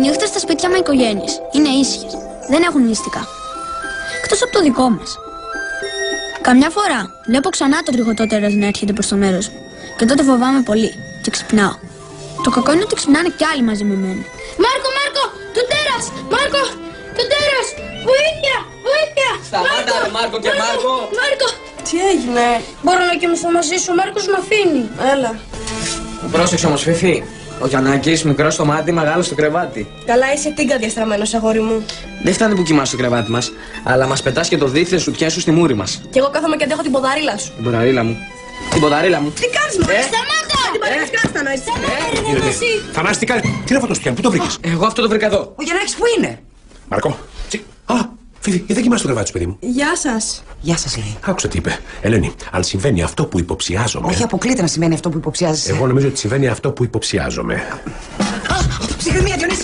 νύχτες στα σπίτια με οικογένειες είναι ήσυχες. Δεν έχουν μυστικά. Εκτός από το δικό μας. Καμιά φορά βλέπω ξανά το τριχωτό τέρας να έρχεται προς το μέρος μου. Και τότε φοβάμαι πολύ και ξυπνάω. Το κακό είναι ότι ξυπνάνε κι άλλοι μαζί με μένα. Μάρκο, το τέρας! Μάρκο, το τέρας! Βοήθεια! Βοήθεια! Σταμάτα ρε Μάρκο και Μάρκο! Μάρκο! Τι έγινε? Μπορώ να κοιμηθώ μαζί σου, ο Μάρκος μ' αφήνει. Έλα. Πρόσεξε όμως Φιφί. Ο Γιαννάκης μικρός στο μάτι, μεγάλος στο κρεβάτι. Καλά είσαι τίγκα διαστραμμένος, αγόρι μου. Δεν φτάνει που κοιμάσαι στο κρεβάτι μας, αλλά μας πετάς και το δίθεν σουτιέν σου στη μούρη μας. Κι εγώ κάθομαι και αντέχω την ποδαρίλα σου. Την ποδαρίλα μου. Την ποδαρίλα μου. Τι κάνεις μωρέ? Σταμάτα! Την παρέμβεις κάστανο έτσι. Θανάση, τι κάνεις? Τι είναι αυτό το σπιάν, πού το βρήκες? Εγώ αυτό το βρήκα εδώ. Ο Γιαννάκης που είναι? Μαρκό, α, Φίβη, δεν κοιμάσαι στο κρεβάτι σου, παιδί μου. Γεια σας. Γεια σας, λέει. Άκουσα τι είπε. Ελένη, αν συμβαίνει αυτό που υποψιάζομαι. Όχι, αποκλείται να σημαίνει αυτό που υποψιάζεσαι. Εγώ νομίζω ότι συμβαίνει αυτό που υποψιάζομαι. Α, ψυχραιμία, Διονύση.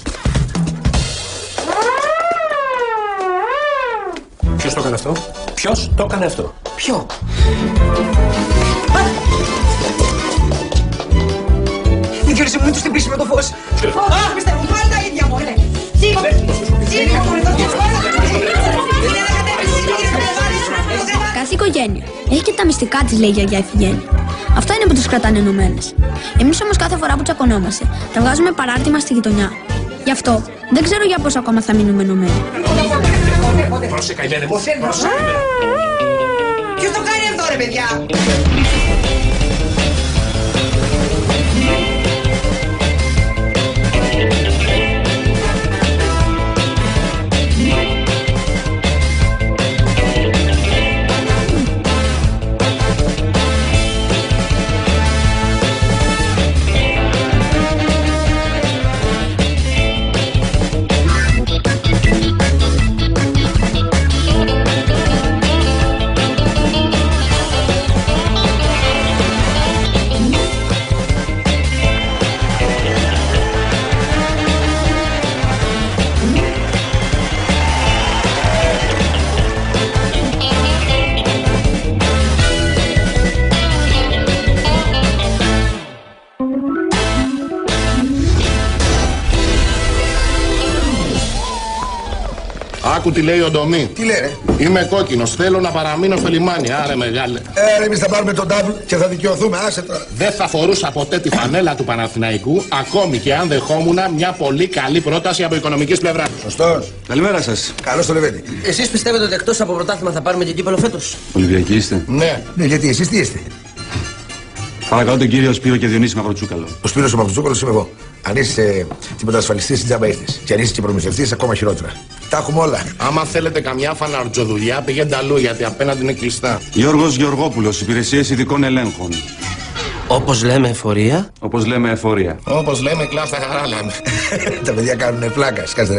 Ποιος το έκανε αυτό? Ποιος το έκανε αυτό? Ποιο? Διονύση μου, μην τους χτυπήσει με το φως. Αχ, πιστεύω, πάλι τα ίδια μου, ναι. Κάθε οικογένεια έχει και τα μυστικά της, λέει η γιαγιά Ιφηγένεια. Αυτό είναι που τους κρατάνε ενωμένες. Εμείς όμως κάθε φορά που τσακωνόμαστε, τα βγάζουμε παράρτημα στη γειτονιά. Γι' αυτό δεν ξέρω για πόσο ακόμα θα μείνουμε ενωμένοι. Πρόσεχε, καημένε μου. Ποιος το κάνει αυτό, ρε παιδιά? Άκου τι λέει ο Ντομή. Τι λέει, ρε? Είμαι κόκκινος, θέλω να παραμείνω στο λιμάνι. Άρε μεγάλε. Εμείς θα πάρουμε τον double και θα δικαιωθούμε, άσε τώρα. Δεν θα φορούσα ποτέ τη φανέλα του Παναθηναϊκού, ακόμη και αν δεχόμουν μια πολύ καλή πρόταση από οικονομικής πλευράς. Σωστός. Καλημέρα σας. Καλώς το Λεβέντη. Εσείς πιστεύετε ότι εκτός από πρωτάθλημα θα πάρουμε και κύπελλο φέτος? Ολυμπιακοί είστε? Ναι. Ναι, γιατί εσείς τι είστε? Παρακαλώ τον κύριο Σπύρο και Διονύση Μαυροτσούκαλο. Ο Σπύρος ο Μαυροτσούκαλος είμαι εγώ. Αν είσαι τίποτα ασφαλιστής, τζάμπα ήρθες. Και αν είσαι και προμηθευτής, ακόμα χειρότερα. Τα έχουμε όλα. Άμα θέλετε καμιά φαναρτζοδουλειά, πηγαίνετε αλλού γιατί απέναντι είναι κλειστά. Γιώργος Γεωργόπουλος, Υπηρεσίες Ειδικών Ελέγχων. Όπως λέμε εφορία. Όπως λέμε εφορία. Όπως λέμε, κλάφτα χαρά λέμε. Τα παιδιά κάνουν πλάκα. Σκάστε.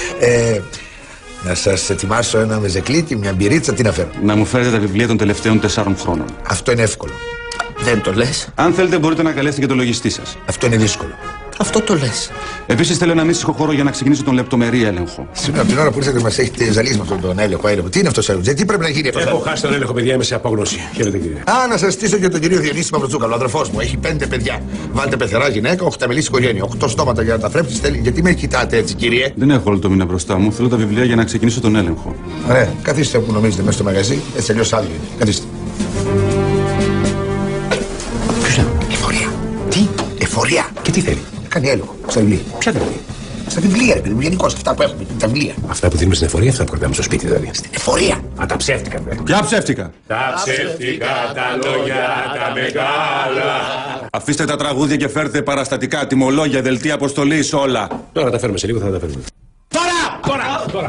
Να σας ετοιμάσω ένα μεζεκλίτι, μια μπυρίτσα, τι να φέρω? Να μου φέρετε τα βιβλία των τελευταίων 4 χρόνων. Αυτό είναι εύκολο. Δεν το λες. Αν θέλετε, μπορείτε να καλέσετε και το λογιστή σας. Αυτό είναι δύσκολο. Αυτό το λες. Επίσης, θέλω ένα μίσυχο χώρο για να ξεκινήσω τον λεπτομερή έλεγχο. Σήμερα από την ώρα που ήρθατε, μας έχετε ζαλίσει με αυτόν τον έλεγχο. Τι είναι αυτό, τι πρέπει να γίνει αυτό? Έχω χάσει τον έλεγχο, παιδιά, είμαι σε απόγνωση. Χαίρετε, κύριε. Α, να σας στήσω και τον κύριο Διονύση Μαυροτσούκαλο, ο αδερφός μου. Έχει 5 παιδιά. Βάλτε πεθερά γυναίκα, 8 μελής οικογένεια. 8 στόματα για να τα θρέψει. Γιατί με κοιτάτε έτσι, κύριε? Δεν έχω όλο το μήνα μπροστά μου. Θέλω τα βιβλία για να ξεκινήσω τον έλεγχο. Ωραία, καθίστε όπου νομίζετε μέσα στο μαγαζί. Έτσι αλλιώς άδειο είναι. Καθίστε. Εφορία. Τι? Εφορία. Και τι θέλει? Κάνει έλεγχο στα βιβλία. Ποια βιβλία? Στα βιβλία, ρε παιδί μου, γενικώς αυτά που έχουμε, τα βιβλία. Αυτά που δίνουμε στην εφορία, αυτά που κρατάμε στο σπίτι, δηλαδή. Εφορία. Α, τα ψεύτικα, βέβαια. Ποια ψεύτικα? Τα ψεύτικα, τα λόγια, τα μεγάλα. Αφήστε τα τραγούδια και φέρτε παραστατικά, τιμολόγια, δελτία αποστολής, όλα. Τώρα τα φέρουμε σε λίγο, θα τα φέρουμε. Τώρα!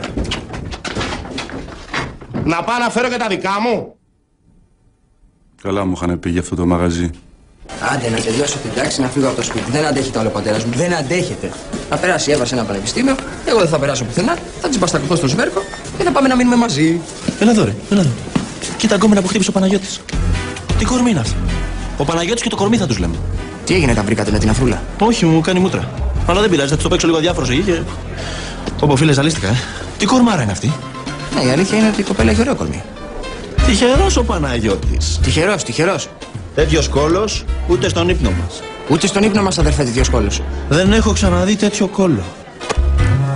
Να πάω να φέρω και τα δικά μου. Καλά μου είχαν πει για αυτό το μαγαζί. Άντε να τελειώσω την τάξη, να φύγω από το σπίτι. Δεν αντέχεται όλο ο πατέρας μου. Δεν αντέχεται. Θα περάσει η Εύα σε ένα πανεπιστήμιο, εγώ δεν θα περάσω πουθενά. Θα της μπαστακωθώ στο σβέρκο και θα πάμε να μείνουμε μαζί. Έλα εδώ, ρε, έλα εδώ. Κοίτα γκόμενα που χτύπησε ο Παναγιώτης. Τι κορμί είναι αυτό? Ο Παναγιώτης και το κορμί θα τους λέμε. Τι έγινε, τα βρήκατε με την αφρούλα? Όχι, μου κάνει μούτρα. Αλλά δεν πειράζει, θα της το παίξω λίγο διάφορος εκεί και. Όπω φίλε, ζαλίστηκα, Τι κορμάρα είναι αυτή? Ναι, η αλήθεια είναι ότι η κοπέλα έχει ωραίο κορμί. Τυχερός ο Παναγιώτης. Τυχερός. Τέτοιος κόλος ούτε στον ύπνο μας. Ούτε στον ύπνο μας, αδερφέ, τέτοιος κόλος. Δεν έχω ξαναδεί τέτοιο κόλο.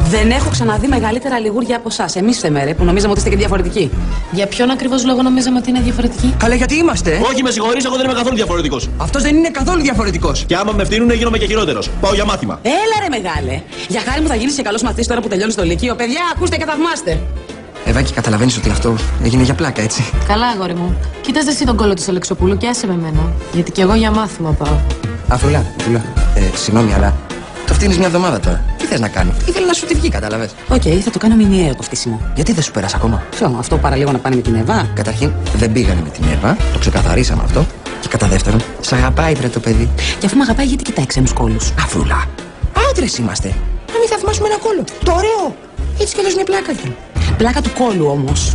Δεν έχω ξαναδεί μεγαλύτερα λιγούρια από εσάς. Εμείς φταίμε, ρε, που νομίζαμε ότι είστε και διαφορετικοί. Για ποιον ακριβώς λόγο νομίζαμε ότι είναι διαφορετική? Αλλά γιατί είμαστε? Όχι, με συγχωρείς, εγώ δεν είμαι καθόλου διαφορετικός. Αυτός δεν είναι καθόλου διαφορετικός. Και άμα με φτύνουνε, γίνομαι και χειρότερος. Πάω για μάθημα. Έλα ρε μεγάλε. Για χάρη μου θα γίνεις και καλός μαθητής τώρα που τελειώνεις το λύκειο. Παιδιά, ακούστε και θαυμάστε. Ευάκη, καταλαβαίνεις ότι αυτό έγινε για πλάκα, έτσι? Καλά, αγόρι μου. Κοίταζε εσύ τον κόλλο της Αλεξοπούλου και άσε με εμένα. Γιατί κι εγώ για μάθημα πάω. Αφρούλα, συγγνώμη, αλλά το φτύνεις μια εβδομάδα τώρα. Τι θες να κάνω? Ήθελα να σου τη βγει, κατάλαβες? Οκ, θα το κάνω μηνιαίο το φτύσιμο. Γιατί δεν σου πέρασε ακόμα? Ποιο, αυτό παραλίγο να πάνε με την Εύα? Καταρχήν, δεν πήγανε με την Εύα, το ξεκαθαρίσαμε αυτό. Και κατά δεύτερον, σ' αγαπάει βρε το παιδί. Και αφού με αγαπάει, γιατί κοιτάει ξένους κόλλους? Αφρούλα, άντρες είμαστε. Να μην θαυμάσουμε ένα κόλλο. Το ωραίο. Έτσι κι αλλιώς είναι πλάκα. Πλάκα του κόλλου όμως.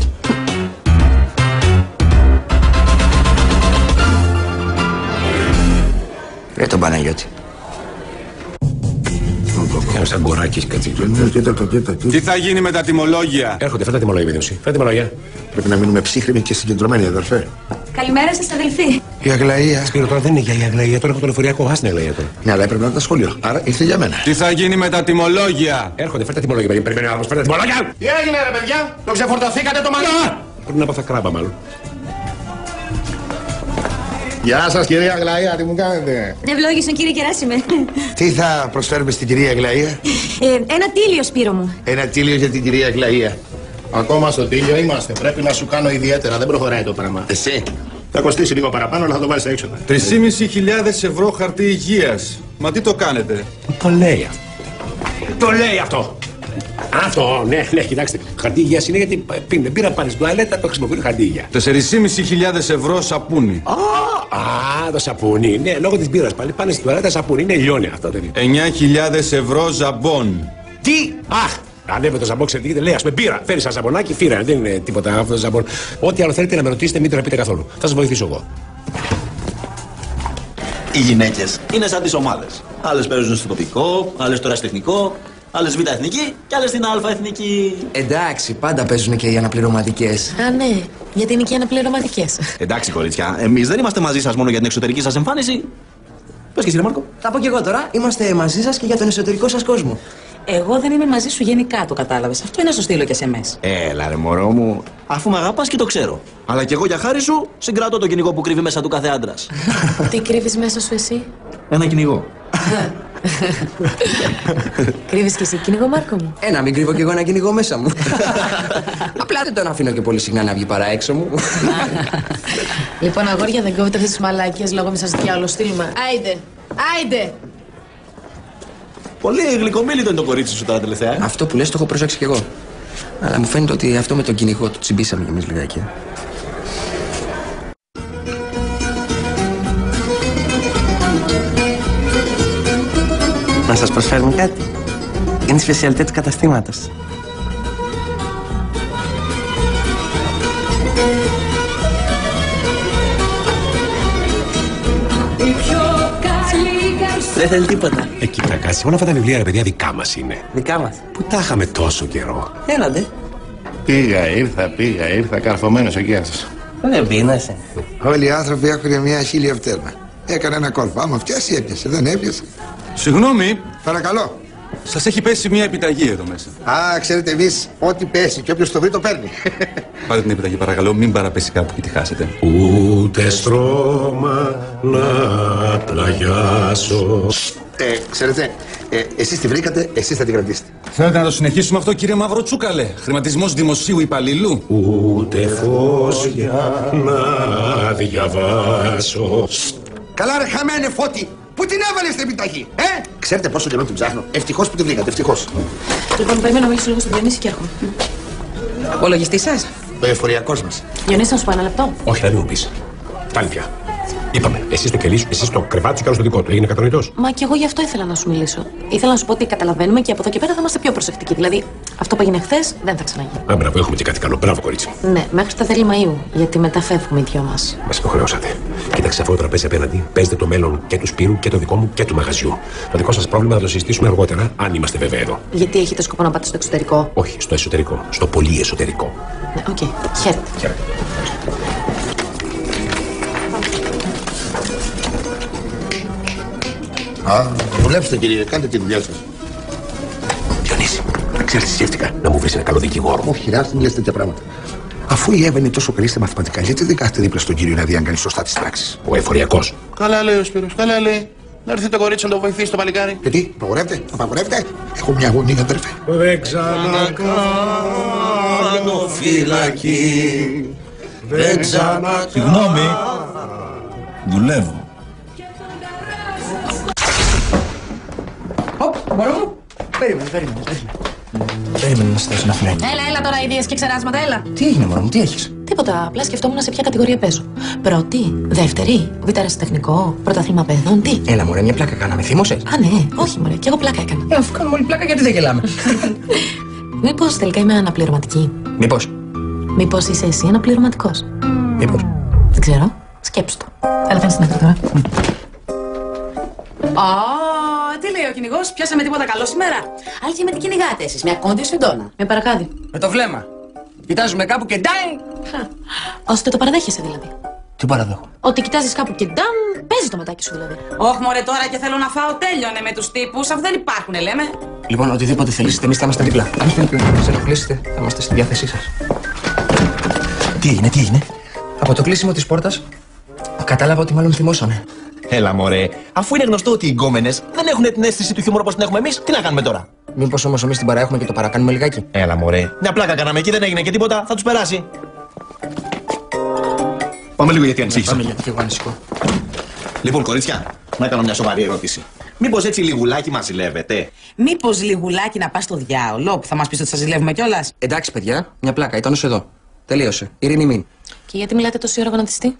Ρε τον Παναγιώτη. Ένας αγκοράκης κατσίκλο. Τι θα γίνει με τα τιμολόγια? Έρχονται, φέρτε τιμολόγια, Βίδωση. Φέρτε τιμολόγια. Πρέπει να μείνουμε ψύχρεμοι και συγκεντρωμένοι, αδερφέ. Καλημέρα σας, αδελφοί. Η Αγλαία. Σπύρο, τώρα δεν είναι για η Αγλαία, τώρα έχω το λεωφοριακό. Ας την Αγλαία τώρα. Ναι, αλλά έπρεπε να τα σχολείο. Άρα ήρθε για μένα. Τι θα γίνει με τα τιμολόγια? Έρχονται, φέρτε τιμολόγια, παιδιά. Περιμένει άνθρωπος, φέρτε τιμολόγια. Τι έγινε ρε παιδιά, το ξεφορτωθήκατε το μαλλί? Πρέπει να πάθα κράμπα, μάλλον. Γεια σας κυρία Αγλαία, τι μου κάνετε? Ευλόγησον κύριε Κεράσιμε. Τι θα προσφέρουμε στην κυρία Αγλαία? Ένα τίλιο, Σπύρο μου. Ένα τίλιο για την κυρία Αγλαία. Ακόμα στο τίλιο είμαστε. Πρέπει να σου κάνω ιδιαίτερα, δεν προχωράει το πράγμα. Εσύ. Θα κοστίσει λίγο παραπάνω, αλλά θα το βάλεις στα έξοδα. 3.500 ευρώ χαρτί υγείας. Μα τι το κάνετε? Το λέει αυτό. Το λέει αυτό. Αυτό, ναι, κοιτάξτε. Χαρτί υγείας είναι γιατί πίνει μπύρα, πάρεις τουαλέτα, το χρησιμοποιούν χαρτί υγεία. 4.500 ευρώ σαπούνι. Α, το σαπούνι. Ναι, λόγω της μπύρας πάλι πάνε στην τουαλέτα σαπούνι. Είναι λιώνει αυτό. 9.000 ευρώ ζαμπόν. Τι! Αχ! Ανέβε το ζαμπόν, ξέρετε τι λέει. Ας πούμε μπύρα. Φέρει ένα ζαμπονάκι, φύρα. Δεν είναι τίποτα αυτό το ζαμπόν. Ό,τι άλλο θέλετε να με ρωτήσετε, μην το πείτε καθόλου. Θα σας βοηθήσω εγώ. Οι γυναίκες είναι σαν τις ομάδες. Άλλες παίζουν στο τοπικό, άλλες τώρα στο εθνικό, άλλες β' εθνική και άλλες στην α' εθνική. Εντάξει, πάντα παίζουν και οι αναπληρωματικές. Α, ναι, γιατί είναι και αναπληρωματικές. Εντάξει, κορίτσια, εμείς δεν είμαστε μαζί σας μόνο για την εξωτερική σας εμφάνιση. Πες και εσύ, ρε Μάρκο. Θα πω κι εγώ τώρα, είμαστε μαζί σας και για τον εσωτερικό σας κόσμο. Εγώ δεν είμαι μαζί σου γενικά, το κατάλαβες. Αυτό είναι στο στείλω και σε μέσα. Έλα ρε μωρό μου, αφού με αγαπάς και το ξέρω. Αλλά κι εγώ για χάρη σου συγκρατώ το κυνηγό που κρύβει μέσα του κάθε άντρας. Τι κρύβεις μέσα σου εσύ? Ένα κυνηγό. Κρύβεις κι εσύ κυνηγό, Μάρκο μου? Να μην κρύβω κι εγώ ένα κυνηγό μέσα μου. Απλά δεν τον αφήνω και πολύ συχνά να βγει παρά έξω μου. Λοιπόν, αγόρια, δεν κόβετε αυτές τις μαλάκιες λόγω μη σας διάολο στείλουμε. Άιντε, άιντε! Πολύ γλυκομίλητο είναι το κορίτσι σου τώρα τελευταία. Αυτό που λες το έχω προσέξει κι εγώ. Αλλά μου φαίνεται ότι αυτό με τον κυνηγό του τσιμπήσαμε κι εμείς λιγάκι. Να σας προσφέρουμε κάτι? Είναι η σπεσιαλιτέ του καταστήματος. Δεν θέλει τίποτα. Κοίτα, κάτσε. Όλα αυτά τα βιβλία, ρε παιδιά, δικά μας είναι. Δικά μας. Πού τα είχαμε τόσο καιρό? Έλατε. Πήγα, ήρθα καρφωμένος εκεί σας. Δεν πίνασε. Όλοι οι άνθρωποι έχουν μια χίλια φτέρνα. Έκανε ένα κόλπο. Άμα φτιάσει, έπιασε. Δεν έπιασε. Συγγνώμη, Παρακαλώ. σας έχει πέσει μια επιταγή εδώ μέσα. Α, ξέρετε εμείς, ό,τι πέσει και όποιος το βρει το παίρνει. Πάρτε την επιταγή, παρακαλώ, μην παραπέσει κάπου και τη χάσετε. Ούτε στρώμα να πλαγιάσω. Ξέρετε, εσείς τη βρήκατε, εσείς θα την κρατήσετε. Θέλετε να το συνεχίσουμε αυτό, κύριε Μαυροτσούκαλε? Χρηματισμός δημοσίου υπαλλήλου. Ούτε φως για να διαβάσω. Καλά ρε χαμένε Φώτη, πού την έβαλες στην επιταγή, Ξέρετε πόσο καιρό την ψάχνω. Ευτυχώς που την βρήκατε, ευτυχώς. Λοιπόν, περιμένω μίλησε λίγο στο Διονύση και έρχομαι. Ο λογιστής σας. Το εφοριακός μας. Διονύση, να σου πω ένα λεπτό. Όχι, θα μην μου πεις. Φτάνει πια. Είπαμε, εσύ στο κελί σου, εσύ στο κρεβάτι σου και άλλο στο δικό του. Έγινε κατανοητός? Μα και εγώ γι' αυτό ήθελα να σου μιλήσω. Ήθελα να σου πω ότι καταλαβαίνουμε και από εδώ και πέρα θα είμαστε πιο προσεκτικοί. Δηλαδή, αυτό που έγινε χθες δεν θα ξαναγίνει. Α, μπράβο, έχουμε και κάτι καλό. Μπράβο, κορίτσι. Ναι, μέχρι τα τέλη Μαΐου. Γιατί μετά φεύγουμε οι δυο μας. Μας υποχρεώσατε. Κοίταξε, αυτό το τραπέζι απέναντι παίζετε το μέλλον και του Σπύρου και το δικό μου και του μαγαζιού. Το δικό σας πρόβλημα θα το συζητήσουμε αργότερα, αν είμαστε βέβαιοι εδώ. Γιατί έχετε σκοπό να πάτε στο εξωτερικό? Όχι, στο εσωτερικό. Στο πολύ εσωτερικό. Ναι, οκ. Χαίρετε. Χαίρετε. Α, δουλέψτε κύριε, κάντε τη δουλειά σας. Διονύση, ξέρεις τι σκέφτηκα? Να μου βρεις ένα καλό δικηγόρο. Όχι, ρε, μην λες τέτοια πράγματα. Αφού η Εύα είναι τόσο καλή στα μαθηματικά, γιατί δεν κάθεται δίπλα στον κύριο να δει αν κάνει σωστά τις πράξεις? Ο εφοριακός. Καλά λέει ο Σπύρος, καλά λέει. Να έρθει το κορίτσι να το βοηθήσει το παλικάρι. Και τι, απαγορεύεται. Έχω μια αγωνία, αδερφέ. Δεν ξανακάνω φυλακή. Δεν ξανακάνω. Συγγνώμη. Δουλεύω. Μπορώ μου. Περίμενε. Περίμενε να σταθώ να φυλάει. Έλα τώρα, ιδέες και ξεράσματα, έλα. Τι έγινε, μωρό μου, τι έχεις? Τίποτα, απλά σκεφτόμουν σε ποια κατηγορία παίζω. Πρώτη, δεύτερη, β' αεραστεχνικό, πρωτάθλημα παιδών, τι. Έλα, μωρέ, μια πλάκα κάναμε, θύμωσες? Α, ναι, όχι, μωρέ, κι εγώ πλάκα έκανα. Αφού κάνουμε όλη πλάκα, γιατί δεν γελάμε? Μήπως τελικά είμαι αναπληρωματική? Μήπως είσαι εσύ αναπληρωματικός? Δεν ξέρω. Σκέψου το. Έλα, φαίνεται στην άκρη τώρα. Τι λέει ο κυνηγός, πιάσαμε τίποτα καλό σήμερα? Άλκη με τι κυνηγάτε εσείς, μια κόντιο σφιντόνα. Με παρακάδι. Με το βλέμμα. Κοιτάζουμε κάπου και ντάι! Ώστε το παραδέχεσαι δηλαδή. Τι παραδέχω? Ότι κοιτάζεις κάπου και ντάμ, παίζει το ματάκι σου δηλαδή. Όχι μωρέ τώρα και θέλω να φάω, τέλειωνε με τους τύπους, αφού δεν υπάρχουνε λέμε. Λοιπόν, οτιδήποτε θελήσετε, εμείς θα είμαστε δίπλα. Αν θέλετε να μας ενοχλήσετε, θα είμαστε στη διάθεσή σας. Τι έγινε? Από το κλείσιμο της πόρτας, κατάλαβα ότι μάλλον θυμώσανε. Έλα μωρέ, αφού είναι γνωστό ότι οι γκόμενες δεν έχουν την αίσθηση του χιούμορ όπως την έχουμε εμείς, τι να κάνουμε τώρα? Μήπως όμως εμείς την παραέχουμε και το παρακάνουμε λιγάκι? Έλα μωρέ, μια πλάκα κάναμε εκεί, δεν έγινε και τίποτα, θα τους περάσει. Πάμε λίγο γιατί ανησύχησα. Πάμε γιατί και εγώ ανησυχώ. Λοιπόν κορίτσια, να κάνω μια σοβαρή ερώτηση. Μήπως έτσι λιγουλάκι μας ζηλεύετε? Μήπως λιγουλάκι να πας στο διάολο που θα μας πεις ότι σας ζηλεύουμε κιόλας? Εντάξει παιδιά, μια πλάκα, ήταν ως εδώ. Τελείωσε. Ειρήνη μην. Και γιατί μιλάτε τόση ώρα γονατιστή?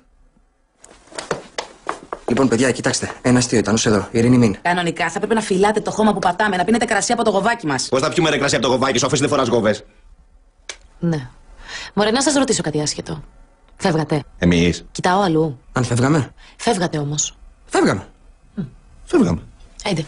Λοιπόν, παιδιά, κοιτάξτε. Ένα αστείο ήταν ως εδώ. Ειρήνη μην. Κανονικά θα πρέπει να φυλάτε το χώμα που πατάμε, να πίνετε κρασί από το γοβάκι μας. Πώς θα πιούμε ρε κρασί από το γοβάκι σου, αφού δεν φοράς γόβες? Ναι. Μωρέ, να σας ρωτήσω κάτι άσχετο. Φεύγατε? Εμείς? Κοιτάω αλλού. Αν φεύγαμε? Φεύγατε όμως. Φεύγαμε. Φεύγαμε. Έντε.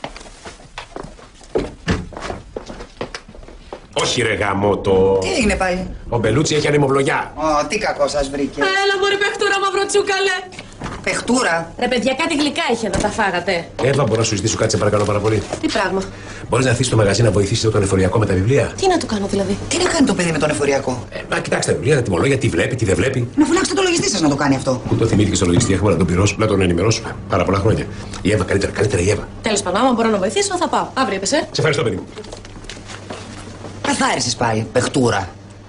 Όχι ρε γαμότο. Τι έγινε πάλι? Ο Μπελούτσι έχει ανεμοβλογιά. Τι κακό σας βρήκε. Έλα μωρέ παιχτούρα μαυροτσούκαλε. Παιχτούρα. Ρε παιδιά, κάτι γλυκά είχε εδώ, τα φάγατε. Εύα, μπορώ να σου ζητήσω κάτι, σε παρακαλώ πάρα πολύ? Τι πράγμα? Μπορείς να έρθεις στο μαγαζί να βοηθήσεις τον εφοριακό με τα βιβλία? Τι να του κάνω δηλαδή? Τι να κάνει το παιδί με τον εφοριακό? Μα κοιτάξτε τα βιβλία, τα τιμολόγια, τι βλέπει, τι δεν βλέπει. Να φωνάξετε το λογιστή σας να το κάνει αυτό. Που το θυμήθηκε στο λογιστή, έχουμε να τον πληρώσουμε, να τον ενημερώσουμε. Πάρα πολλά χρόνια. Η Εύα, καλύτερα η Εύα. Τέλος πάντων, άμα μπορώ να βοηθήσω, θα πάω. Αύριο έπεσε. Σε ευχαριστώ, παιδί μου. Καθάρισες πάλι, παιχτούρα.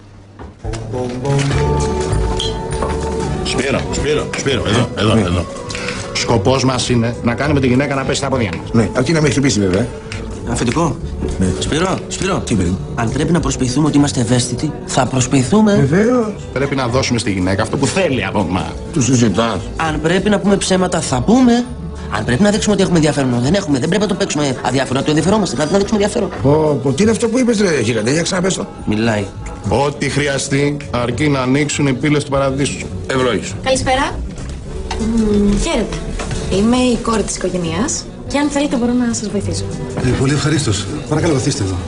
Σπύρο, εδώ. Σκοπός μας είναι να κάνουμε τη γυναίκα να πέσει στα πόδια μας. Ναι, αρκεί να με χτυπήσει βέβαια. Αφεντικό. Ναι. Σπύρο. Τι παιδί? Αν πρέπει να προσποιηθούμε ότι είμαστε ευαίσθητοι, θα προσποιηθούμε. Βεβαίως. Πρέπει να δώσουμε στη γυναίκα αυτό που θέλει από εμάς. Του συζητάς. Αν πρέπει να πούμε ψέματα, θα πούμε. Αν πρέπει να δείξουμε ότι έχουμε ενδιαφέρον, δεν έχουμε. Δεν πρέπει να το παίξουμε αδιάφορο, να το ενδιαφερόμαστε. Πρέπει να δείξουμε ενδιαφέρον. Τι είναι αυτό που είπες ρε γίγαντε, για ξαναπες το. Μιλάει. Ό,τι χρειαστεί, αρκεί να ανοίξουν οι πύλες του παραδείσου. Ευλόγησου. Καλησπέρα. Χαίρετε. Είμαι η κόρη της οικογένειας και αν θέλετε μπορώ να σας βοηθήσω. Πολύ ευχαρίστως. Παρακαλώ, καθίστε εδώ.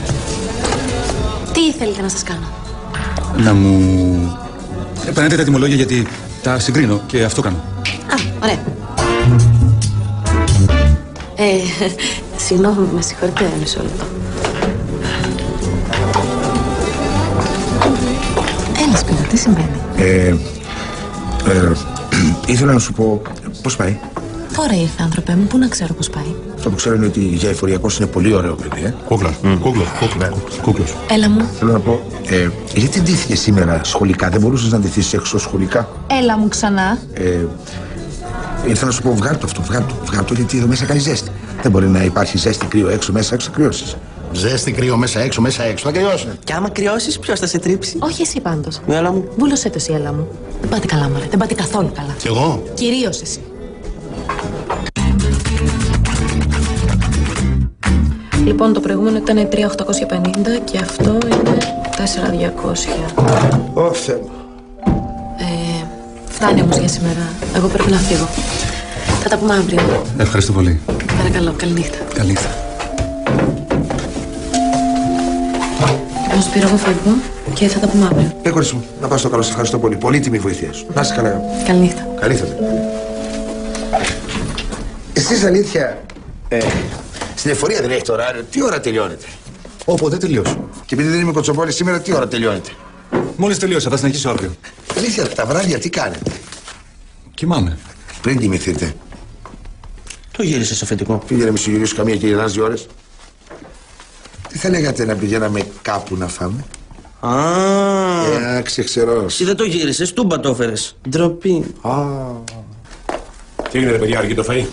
Τι θέλετε να σας κάνω? Να μου επανέτε τα τιμολόγια γιατί τα συγκρίνω και αυτό κάνω. Ωραία. Συγγνώμη, με συγχωρείτε, μισό λεπτό. Έλα, Σπύρο, τι συμβαίνει? Ήθελα να σου πω πώς πάει. Τώρα ήρθε, άνθρωπε μου, πού να ξέρω πώς πάει. Αυτό που ξέρω είναι ότι για εφοριακός είναι πολύ ωραίο παιδί, Κούκλος. Έλα μου. Θέλω να πω, γιατί ντύθηκε σήμερα σχολικά, δεν μπορούσες να ντυθείς εξωσχολικά? Έλα μου ξανά. Ήρθα να σου πω, βγάλ' το, γιατί εδώ μέσα κάνει ζέστη. Δεν μπορεί να υπάρχει ζέστη κρύο έξω μέσα, έξω θα κρυώσεις. Ζέστη κρύο μέσα έξω, θα κρυώσει. Και άμα κρυώσεις, ποιος θα σε τρίψει? Όχι εσύ πάντως. Έλα μου. Βούλωσέ το εσύ, έλα μου. Δεν πάτε καλά, μωρέ. Δεν πάτε καθόλου καλά. Κι εγώ. Κυρίως εσύ. Λοιπόν, το προηγούμενο ήταν 3.850 και αυτό είναι 4.200. Ω, Θεέ μου. Φτάνει όμως για σήμερα. Εγώ πρέπει να φύγω. Θα τα πούμε αύριο. Ευχαριστώ πολύ. Παρακαλώ, καληνύχτα. Καληνύχτα. Λοιπόν, Σπύρο, εγώ φεύγω και θα τα πούμε αύριο. Κορίτσι μου, να πας στο καλό, σε ευχαριστώ πολύ. Πολύτιμη βοήθεια σου. Να είσαι καλά. Καληνύχτα. Καληνύχτα. Εσείς αλήθεια, στην εφορία δεν έχει τώρα, τι ώρα τελειώνετε? Όποτε τελειώσω. Και επειδή δεν είμαι κοτσομπόλης σήμερα, τι ώρα τελειώνετε? Μόλις τελείωσα, θα συνεχίσω αύριο. Αλήθεια, τα βράδια τι κάνετε? Κοιμάμαι. Πριν κοιμηθείτε. Το γύρισες αφεντικό. Πήγε να μη σου γυρίσω καμία και γυρνάς 2 ώρες. Τι θα λέγατε να πηγαίναμε κάπου να φάμε? Ξεξερός. Εσύ δεν το γύρισες, τούμπα το έφερες. Ντροπή. Τι έγινε, παιδιά, αργεί το φαΐ?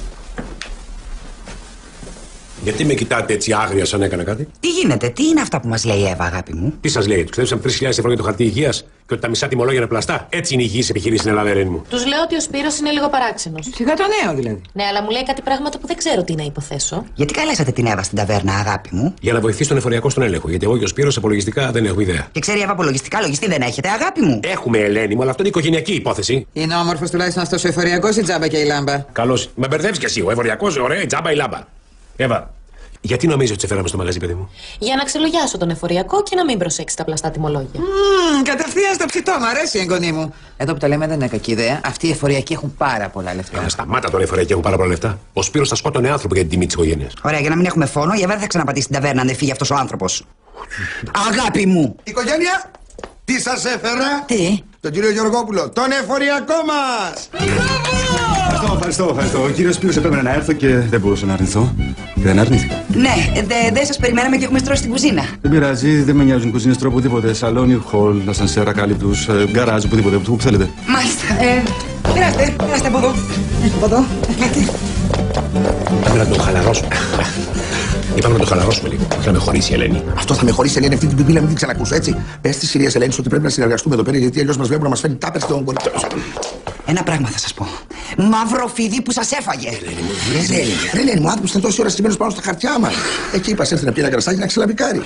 Γιατί με κοιτάτε έτσι άγρια σαν έκανα κάτι? Τι γίνεται, τι είναι αυτά που μας λέει η Εύα, αγάπη μου? Τι σας λέει, του ξεδέψαμε 3.000 ευρώ για το χαρτί υγείας και ότι τα μισά τιμολόγια είναι πλαστά. Έτσι είναι η υγιής επιχείρηση στην Ελλάδα, Ελένη μου. Τους λέω ότι ο Σπύρος είναι λίγο παράξενος. Σιγά το νέο δηλαδή. Ναι, αλλά μου λέει κάτι πράγματα που δεν ξέρω τι να υποθέσω. Γιατί καλέσατε την Εύα στην ταβέρνα, αγάπη μου? Για να βοηθήσει τον εφοριακό στον έλεγχο. Γιατί εγώ και ο Σπύρος απολογιστικά δεν έχουμε ιδέα. Και ξέρει η Εύα απολογιστικά, λογιστή δεν έχετε, αγάπη μου? Έχουμε, Ελένη μου, αλλά αυτό είναι οικογενειακή υπόθεση. Είναι όμορφος τουλάχιστον αυτός ο εφοριακός ή τζάμπα και η λάμπα? Καλώς. Με μπερδεύεις κι εσύ. Ο εφοριακός, ωραία, η τζάμπα, η λάμπα. Εύα. Γιατί νομίζω ότι σε φέραμε στο μαγαζί, παιδί μου? Για να ξελογιάσω τον εφοριακό και να μην προσέξει τα πλαστά τιμολόγια. Κατευθείαν στο ψητό, μ' αρέσει η εγγονή μου. Εδώ που τα λέμε δεν είναι κακή ιδέα. Αυτοί οι εφοριακοί έχουν πάρα πολλά λεφτά. Σταμάτα τώρα, οι εφοριακοί έχουν πάρα πολλά λεφτά. Ο Σπύρος θα σκότωνε άνθρωπο για την τιμή της οικογένειας. Ωραία, για να μην έχουμε φόνο, η Εύα δεν θα ξαναπατήσει την ταβέρνα αν δεν φύγει αυτός ο άνθρωπος. Αγάπη μου! Οικογένεια, τι σας έφερα? Τι? Τον κύριο Γεωργόπουλο, τον εφοριακό μας! Ευχαριστώ. Ο κύριος Σπύρος επέμενε να έρθω και δεν μπορούσα να αρνηθώ. Και δεν αρνήθηκα. Ναι, δεν σας περιμέναμε και έχουμε στρώσει στην κουζίνα. Δεν πειράζει, δεν με νοιάζουν κουζίνες τρόπου οπουδήποτε. Σαλόνι, χολ, ασανσέρ, ακάλυπτους, γκαράζ, οπουδήποτε. Που θέλετε. Μάλιστα. Περάστε από εδώ. Από εδώ. Πάμε να τον χαλαρώσουμε. Είπαμε να το χαλαρώσουμε λίγο. Θα με χωρίσει η Ελένη. Αυτό θα με χωρίσει, Ελένη, αυτή την πιπίλα μην την ξανακούσω, έτσι. Πες της κυρίας Ελένης ότι πρέπει να συνεργαστούμε εδώ πέρα, γιατί αλλιώς μας βλέπουν να μας φέρνει τάπερ στον κορυφαίο. Ένα πράγμα θα σας πω. Μαύρο φίδι που σας έφαγε. Ελένη μου, άνθρωπος ήταν τόση ώρα στημένος πάνω στα χαρτιά μας. Εκεί είπα, έρθει να πει ένα κρασάκι να ξελαμπικάρει.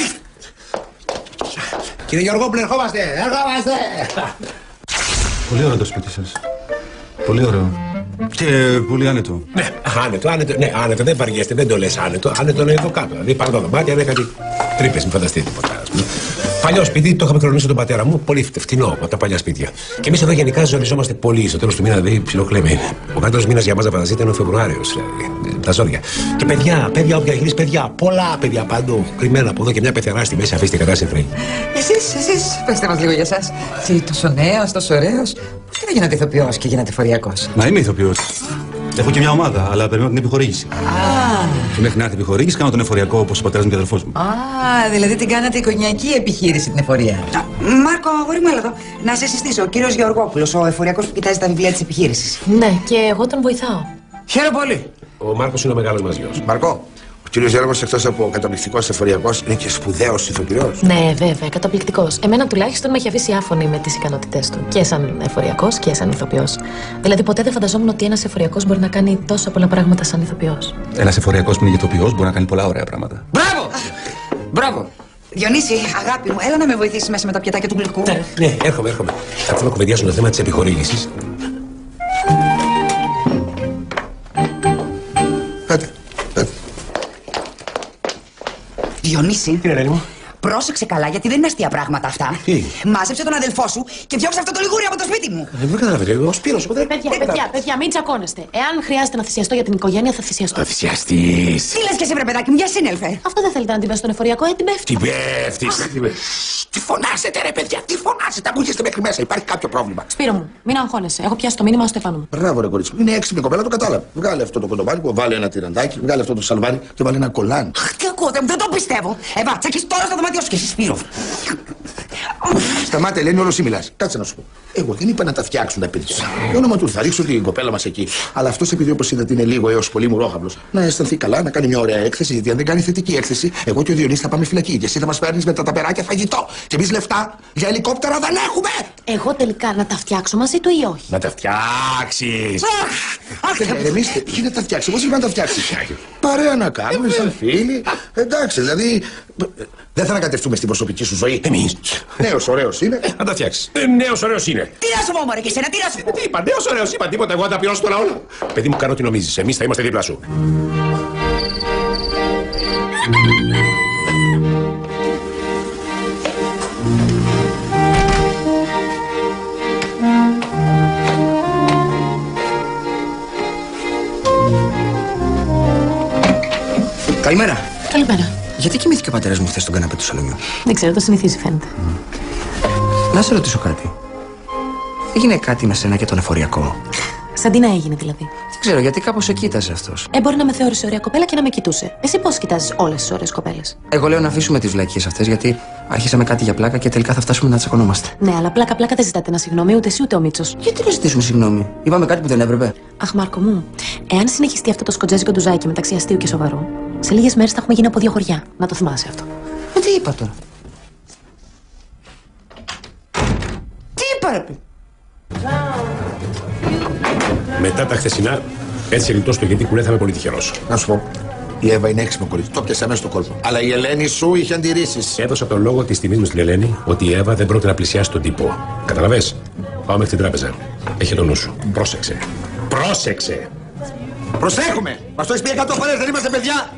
Κύριε Γεωργόπουλε, ερχόμαστε! Πολύ ωραίο το σπίτι σας. Πολύ ωραίο. Και πολύ άνετο. Ναι, άνετο, δεν βαριέστε, δεν το λες άνετο. Άνετο είναι εδώ κάτω. Δηλαδή πάνω τα δωμάτια είναι κάτι τρύπες, μην φανταστείτε τίποτα. Παλιό σπίτι, το είχαμε κληρονίσει τον πατέρα μου, πολύ φτηνό από τα παλιά σπίτια. Και εμείς εδώ γενικά ζοριζόμαστε πολύ. Στο τέλος του μήνα δηλαδή ψιλοκλέμε είναι. Ο καλύτερος μήνας για μας να φανταστείτε είναι ο Φεβρουάριος. Τα ζόρια. Και παιδιά, όποια γυρίσει παιδιά, πολλά παιδιά παντού. Κρυμμένα από εδώ και μια πεθερά στη μέση, αφήστε κατάσταση τρέει. Εσείς, πέστε μας λίγο για εσάς. Τι, τόσο νέος, τόσο ωραίος. Πώς και δεν γίνατε ηθοποιός και γίνατε φοριακός? Μα είμαι ηθοποιός. Έχω και μια ομάδα, αλλά περιμένω την επιχορήγηση. Και μέχρι να έρθει η επιχορήγηση, κάνω τον εφοριακό όπως ο πατέρας μου και ο αδερφός μου. Δηλαδή την κάνατε οικογενειακή επιχείρηση την εφορία. Μάρκο, αγόρι μου, έλα εδώ. Να σε συστήσω, ο κύριος Γεωργόπουλος, ο εφοριακός που κοιτάζει τα βιβλία της επιχείρησης. Ναι, και εγώ τον βοηθάω. Χαίρομαι πολύ. Ο Μάρκος είναι ο μεγάλος μας γιος. Μάρκο, ο κύριος Γιώργος εκτός από καταπληκτικός εφοριακός είναι και σπουδαίος ηθοποιός. Ναι, βέβαια, καταπληκτικός. Εμένα τουλάχιστον με έχει αφήσει άφωνη με τις ικανότητές του. Και σαν εφοριακός και σαν ηθοποιός. Δηλαδή, ποτέ δεν φανταζόμουν ότι ένας εφοριακός μπορεί να κάνει τόσα πολλά πράγματα σαν ηθοποιός. Ένας εφοριακός που είναι ηθοποιός μπορεί να κάνει πολλά ωραία πράγματα. Μπράβο! Διονύση, αγάπη μου, έλα να με βοηθήσει μέσα με τα πιατάκια του γλυκού. Ναι, έρχομαι. Θα θέλω να κουβεντιάσω το θέμα της επιχορήγησης. Διονύση. Τι είναι, Ελένη μου? Πρόσεξε καλά, γιατί δεν είναι αστεία πράγματα αυτά. Τι? Μάζεψε τον αδελφό σου και διώξε αυτό το λιγούρι από το σπίτι μου. Δεν καταλαβαίνετε, ο Σπύρος, εγώ δεν. Παιδιά, μην τσακώνεστε. Εάν χρειάζεται να θυσιαστώ για την οικογένεια, θα θυσιαστώ. Θα θυσιαστείς. Τι λες και εσύ, βρε παιδάκι μου, για σύνελφε. Αυτό δεν θέλετε να την πες στον εφοριακό, την πέφτει. Τι πέφτεις. Τι φωνάζετε, ρε παιδιά, τι φωνάζετε, ακούγεστε μέχρι μέσα, υπάρχει κάποιο πρόβλημα. Σπύρο μου, μην αγχώνεσαι. Έχω πιάσει το μήνυμα στο Στεφάνου μου. Μπράβο, ρε κορίτσι μου, είναι έξυπνη κοπέλα, το κατάλαβα. Βγάλε αυτό το κοντοβάνικο, βάλε ένα τυραντάκι, βγάλε αυτό το σαλβάρι και βάλε ένα κολάν. Τι ακούω, δεν το πιστεύω. Τσακείς τώρα στο δωμάτιό σου και εσύ, Σπύρο. Σταμάτε, Ελένη, όλο εσύ μιλάς. Κάτσε να σου πω. Εγώ δεν είπα να τα φτιάξουν τα παιδιά. Για όνομα του θα ρίξω την κοπέλα μας εκεί. Αλλά αυτός επειδή όπως είδατε είναι λίγο έως πολύ μουρόχαυλος, να αισθανθεί καλά, να κάνει μια ωραία έκθεση. Γιατί αν δεν κάνει θετική έκθεση, εγώ και ο Διονύσης θα πάμε φυλακή. Και εσύ θα μας παίρνεις με τα ταπεράκια φαγητό. Και εμείς λεφτά για ελικόπτερα δεν έχουμε. Εγώ τελικά να τα φτιάξω μαζί του ή όχι? Να τα φτιάξεις. Ηρεμήστε, τι να τα φτιάξει, πώς είπα να τα φτιάξει. Παρέα να κάνουμε, σαν φίλοι. Εντάξει, δηλαδή. Δεν θα ανακατευτούμε στην προσωπική σου ζωή. Εμείς. Νέος ωραίος είναι. Να τα φτιάξεις. Νέος ωραίος είναι. Τι να σου πω, μωρέ, και εσένα, τι να σου πω. Τι είπα, νέος ωραίος είπα, τίποτα. Εγώ θα τα πληρώσω τώρα όλα. Παιδί μου, κάνω τι νομίζεις. Εμείς θα είμαστε δίπλα σου. Καλημέρα. Καλημέρα. Γιατί κοιμήθηκε ο πατέρας μου χθες στον καναπέ του σαλονιού? Δεν ξέρω, το συνηθίζει φαίνεται. Να σε ρωτήσω κάτι. Έγινε κάτι με σένα και τον εφοριακό? Σαν τι να έγινε δηλαδή? Δεν ξέρω, γιατί κάπως σε κοίταζε αυτός. Μπορεί να με θεώρησε ωραία κοπέλα και να με κοιτούσε. Εσύ πώς κοιτάζεις όλες τις ωραίες κοπέλες? Εγώ λέω να αφήσουμε τις βλακίες αυτές, γιατί άρχισαμε κάτι για πλάκα και τελικά θα φτάσουμε να τσακωνόμαστε. Ναι, αλλά πλάκα-πλάκα δεν ζητάτε ένα συγγνώμη, ούτε εσύ ούτε ο Μίτσος. Γιατί να ζητήσουμε συγγνώμη? Είπαμε κάτι που δεν έπρεπε. Αχ, Μάρκο μου, εάν συνεχιστεί αυτό το σκοτζέζικο ντουζάκι μεταξύ αστείου και σοβαρού, σε λίγες μέρες θα έχουμε γίνει από δύο χωριά. Να το θυμάσαι αυτό. Τι είπα τώρα? Τι είπα, ρε? Μετά τα χθεσινά, έτσι γλιτώ στο γιατί κουλέ θα είμαι πολύ τυχερός. Να σου πω. Η Εύα είναι έξυπνο κορίτσι. Το πιάσα μέσα στο κόλπο. Αλλά η Ελένη σου είχε αντιρρήσεις. Έδωσα τον λόγο τη τιμή μου στην Ελένη ότι η Εύα δεν πρόκειται να πλησιάσει τον τύπο. Καταλαβες? Πάω μέχρι την τράπεζα. Έχει το νου σου. Πρόσεξε. Πρόσεξε! Προσέχουμε! Μας το έχεις πει 100 φορές, δεν είμαστε παιδιά!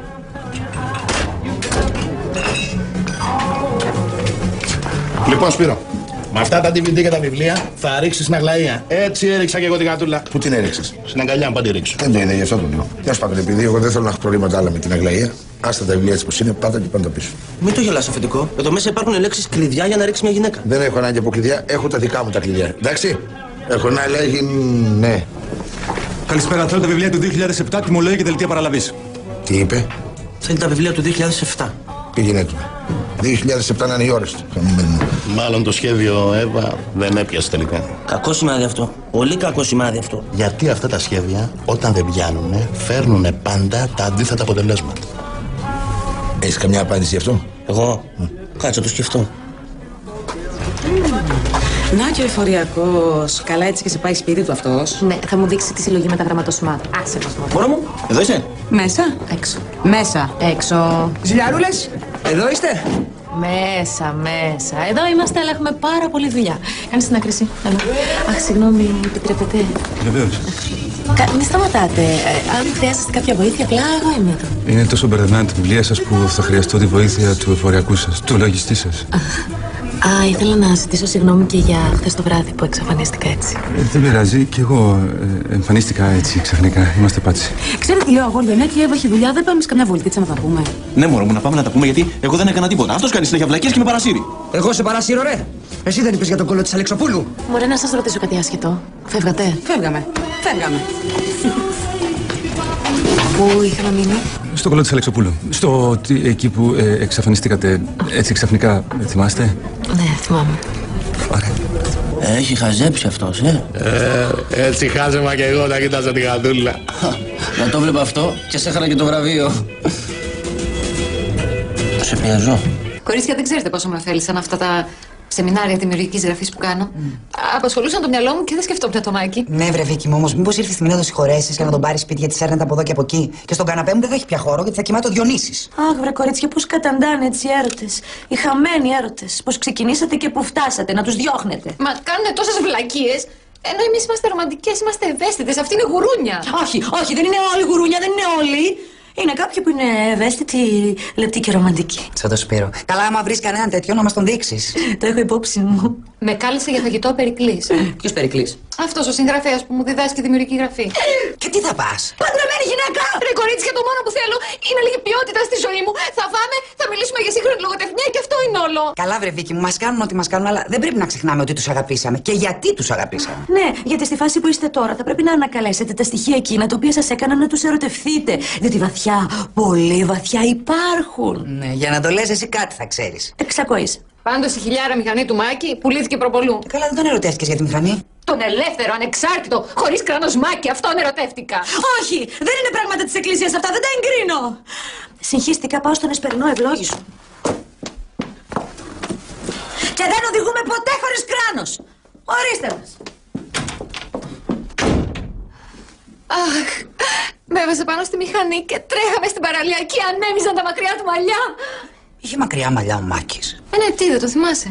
Λοιπόν, Σπύρο, με αυτά τα DVD και τα βιβλία θα ρίξεις στην Αγλαία. Έτσι έριξα και εγώ την κατούλα. Πού την έριξες? Στην αγκαλιά μου, πάντα ρίξω. Δεν το είδε, γι' αυτό το λέω. Τέλος πάντων, επειδή εγώ δεν θέλω να έχω προβλήματα άλλα με την Αγλαία, άστα τα βιβλία έτσι πως είναι, πάτα και πάντα πίσω. Μην το γελάς αφεντικό. Εδώ μέσα υπάρχουν λέξεις κλειδιά για να ρίξει μια γυναίκα. Δεν έχω ανάγκη από κλειδιά, έχω τα δικά μου τα κλειδιά. Εντάξει? Έχω να λέγει ναι. Καλησπέρα, θέλω τα βιβλία του 2007, τιμολόγια και δελτία παραλαβής. Τι είπε? Θέλει τα βιβλία του 2007. Πήγαινε του. 2007 να είναι οι ώρες του. Μάλλον το σχέδιο Εύα δεν έπιασε τελικά. Κακό σημάδι αυτό. Πολύ κακό σημάδι αυτό. Γιατί αυτά τα σχέδια, όταν δεν πιάνουνε, φέρνουνε πάντα τα αντίθετα αποτελέσματα. Έχεις καμιά απάντηση γι' αυτό? Εγώ? Κάτσε να το σκεφτώ. Να και ο εφοριακός. Καλά έτσι και σε πάει σπίτι του αυτός. Ναι, θα μου δείξει τη συλλογή με τα γραμματοσημάτων. Άσε μας μόνο. Μωρό μου, εδώ είσαι? Μέσα. Έξω. Μέσα. Έξω. Ζηλιαρούλες, εδώ είστε? Μέσα. Εδώ είμαστε, αλλά έχουμε πάρα πολλή δουλειά. Κάνεις την άκρηση. Έλα. Αχ, συγγνώμη, επιτρέπετε? Βεβαίως. Μην σταματάτε. Αν χρειάζεστε κάποια βοήθεια, απλά εγώ είμαι εδώ. Είναι τόσο μπερδεμένα τα βιβλία σας που θα χρειαστώ τη βοήθεια του εφοριακού σας, του λογιστή σας. Ήθελα να ζητήσω συγγνώμη και για χθες το βράδυ που εξαφανίστηκα έτσι. Δεν πειράζει, κι εγώ εμφανίστηκα έτσι ξαφνικά. Είμαστε πάτσι. Ξέρετε τι λέω, αγόρια, ναι, και η Εύα έχει δουλειά, δεν πάμε σε καμιά βολτίτσα να τα πούμε. Ναι, μωρό μου, να πάμε να τα πούμε γιατί εγώ δεν έκανα τίποτα. Αυτός κάνει συνέχεια βλακίες και με παρασύρει. Εγώ σε παρασύρω, ρε! Εσύ δεν είπες για τον κόλλο της Αλεξοπούλου? Μωρέ, να σας ρωτήσω κάτι άσχετο. Φεύγατε? Φεύγαμε. Πού είχα να μείνει? Στο κόλλο της Αλεξοπούλου. Εκεί που εξαφανιστήκατε έτσι ξαφνικά, θυμάστε? Ναι, θυμάμαι. Ωραία. Έχει χαζέψει αυτός, Έτσι χάζεμα και εγώ να κοίταζα τη γαντούλα. Να το βλέπω αυτό και σε έχανα και το βραβείο. Σε πιέζω. Κορίτσια, δεν ξέρετε πόσο με ωφέλησαν αυτά τα σεμινάρια δημιουργικής γραφής που κάνω. Απασχολούσαν το μυαλό μου και δεν σκεφτόμουν το Μάκη. Ναι, βρε Βίκη μου, όμως μήπως ήρθε η στιγμή να το συγχωρέσεις και να τον πάρεις σπίτι γιατί σέρνεται από εδώ και από εκεί. Και στον καναπέ μου δεν θα έχει πια χώρο γιατί θα κοιμάται ο Διονύσης. Αχ, βρε κορίτσια, πώς καταντάνε έτσι οι έρωτες. Οι χαμένοι έρωτες. Πώς ξεκινήσατε και που φτάσατε, να τους διώχνετε. Μα κάνουν τόσες βλακίες. Ενώ εμείς είμαστε ρομαντικές, είμαστε ευαίσθητες. Αυτή είναι γουρούνια. Όχι, δεν είναι όλοι γουρούνια, δεν είναι όλοι. Είναι κάποιοι που είναι ευαίσθητοι, λεπτοί και ρομαντικοί. Σαν το Σπύρο. Καλά, άμα βρεις κανέναν τέτοιο να μας τον δείξεις. Το έχω υπόψη μου. Με κάλεσε για φαγητό ο Περικλής. Ποιος Περικλής? Αυτός ο συγγραφέας που μου διδάσκει δημιουργική γραφή. Και τι θα πας? Παντρεμένη γυναίκα! Ρε κορίτσια, το μόνο που θέλω είναι λίγη ποιότητα στη ζωή μου. Θα φάμε, θα μιλήσουμε για σύγχρονη λογοτεχνία και αυτό είναι όλο. Καλά, βρε Βίκη μου, μας κάνουν ό,τι μας κάνουν, αλλά δεν πρέπει να ξεχνάμε ότι τους αγαπήσαμε. Και γιατί τους αγαπήσαμε. Ναι, γιατί στη φάση που είστε τώρα θα πρέπει να ανακαλέσετε τα στοιχεία εκείνα τα οποία σας έκαναν να τους ερωτευθείτε. Διότι βαθιά, πολύ βαθιά υπάρχουν. Ναι, για να το λες εσύ κάτι θα ξέρεις. 600. Πάντως η χιλιάρα μηχανή του Μάκη πουλήθηκε προπολού. Καλά, δεν τον ερωτεύτηκες για τη μηχανή. Τον ελεύθερο, ανεξάρτητο, χωρίς κράνος Μάκη, αυτόν ερωτεύτηκα. Όχι, δεν είναι πράγματα της εκκλησίας αυτά, δεν τα εγκρίνω. Συγχύστηκα, πάω στον εσπερινό ευλόγησο. Και δεν οδηγούμε ποτέ χωρίς κράνος. Ορίστε μας. Αχ, με έβασε πάνω στη μηχανή και τρέχαμε στην παραλία και ανέμιζαν τα μακριά του μαλλιά. Είχε μακριά μαλλιά ο Μάκης. Ναι, τι, δεν το θυμάσαι.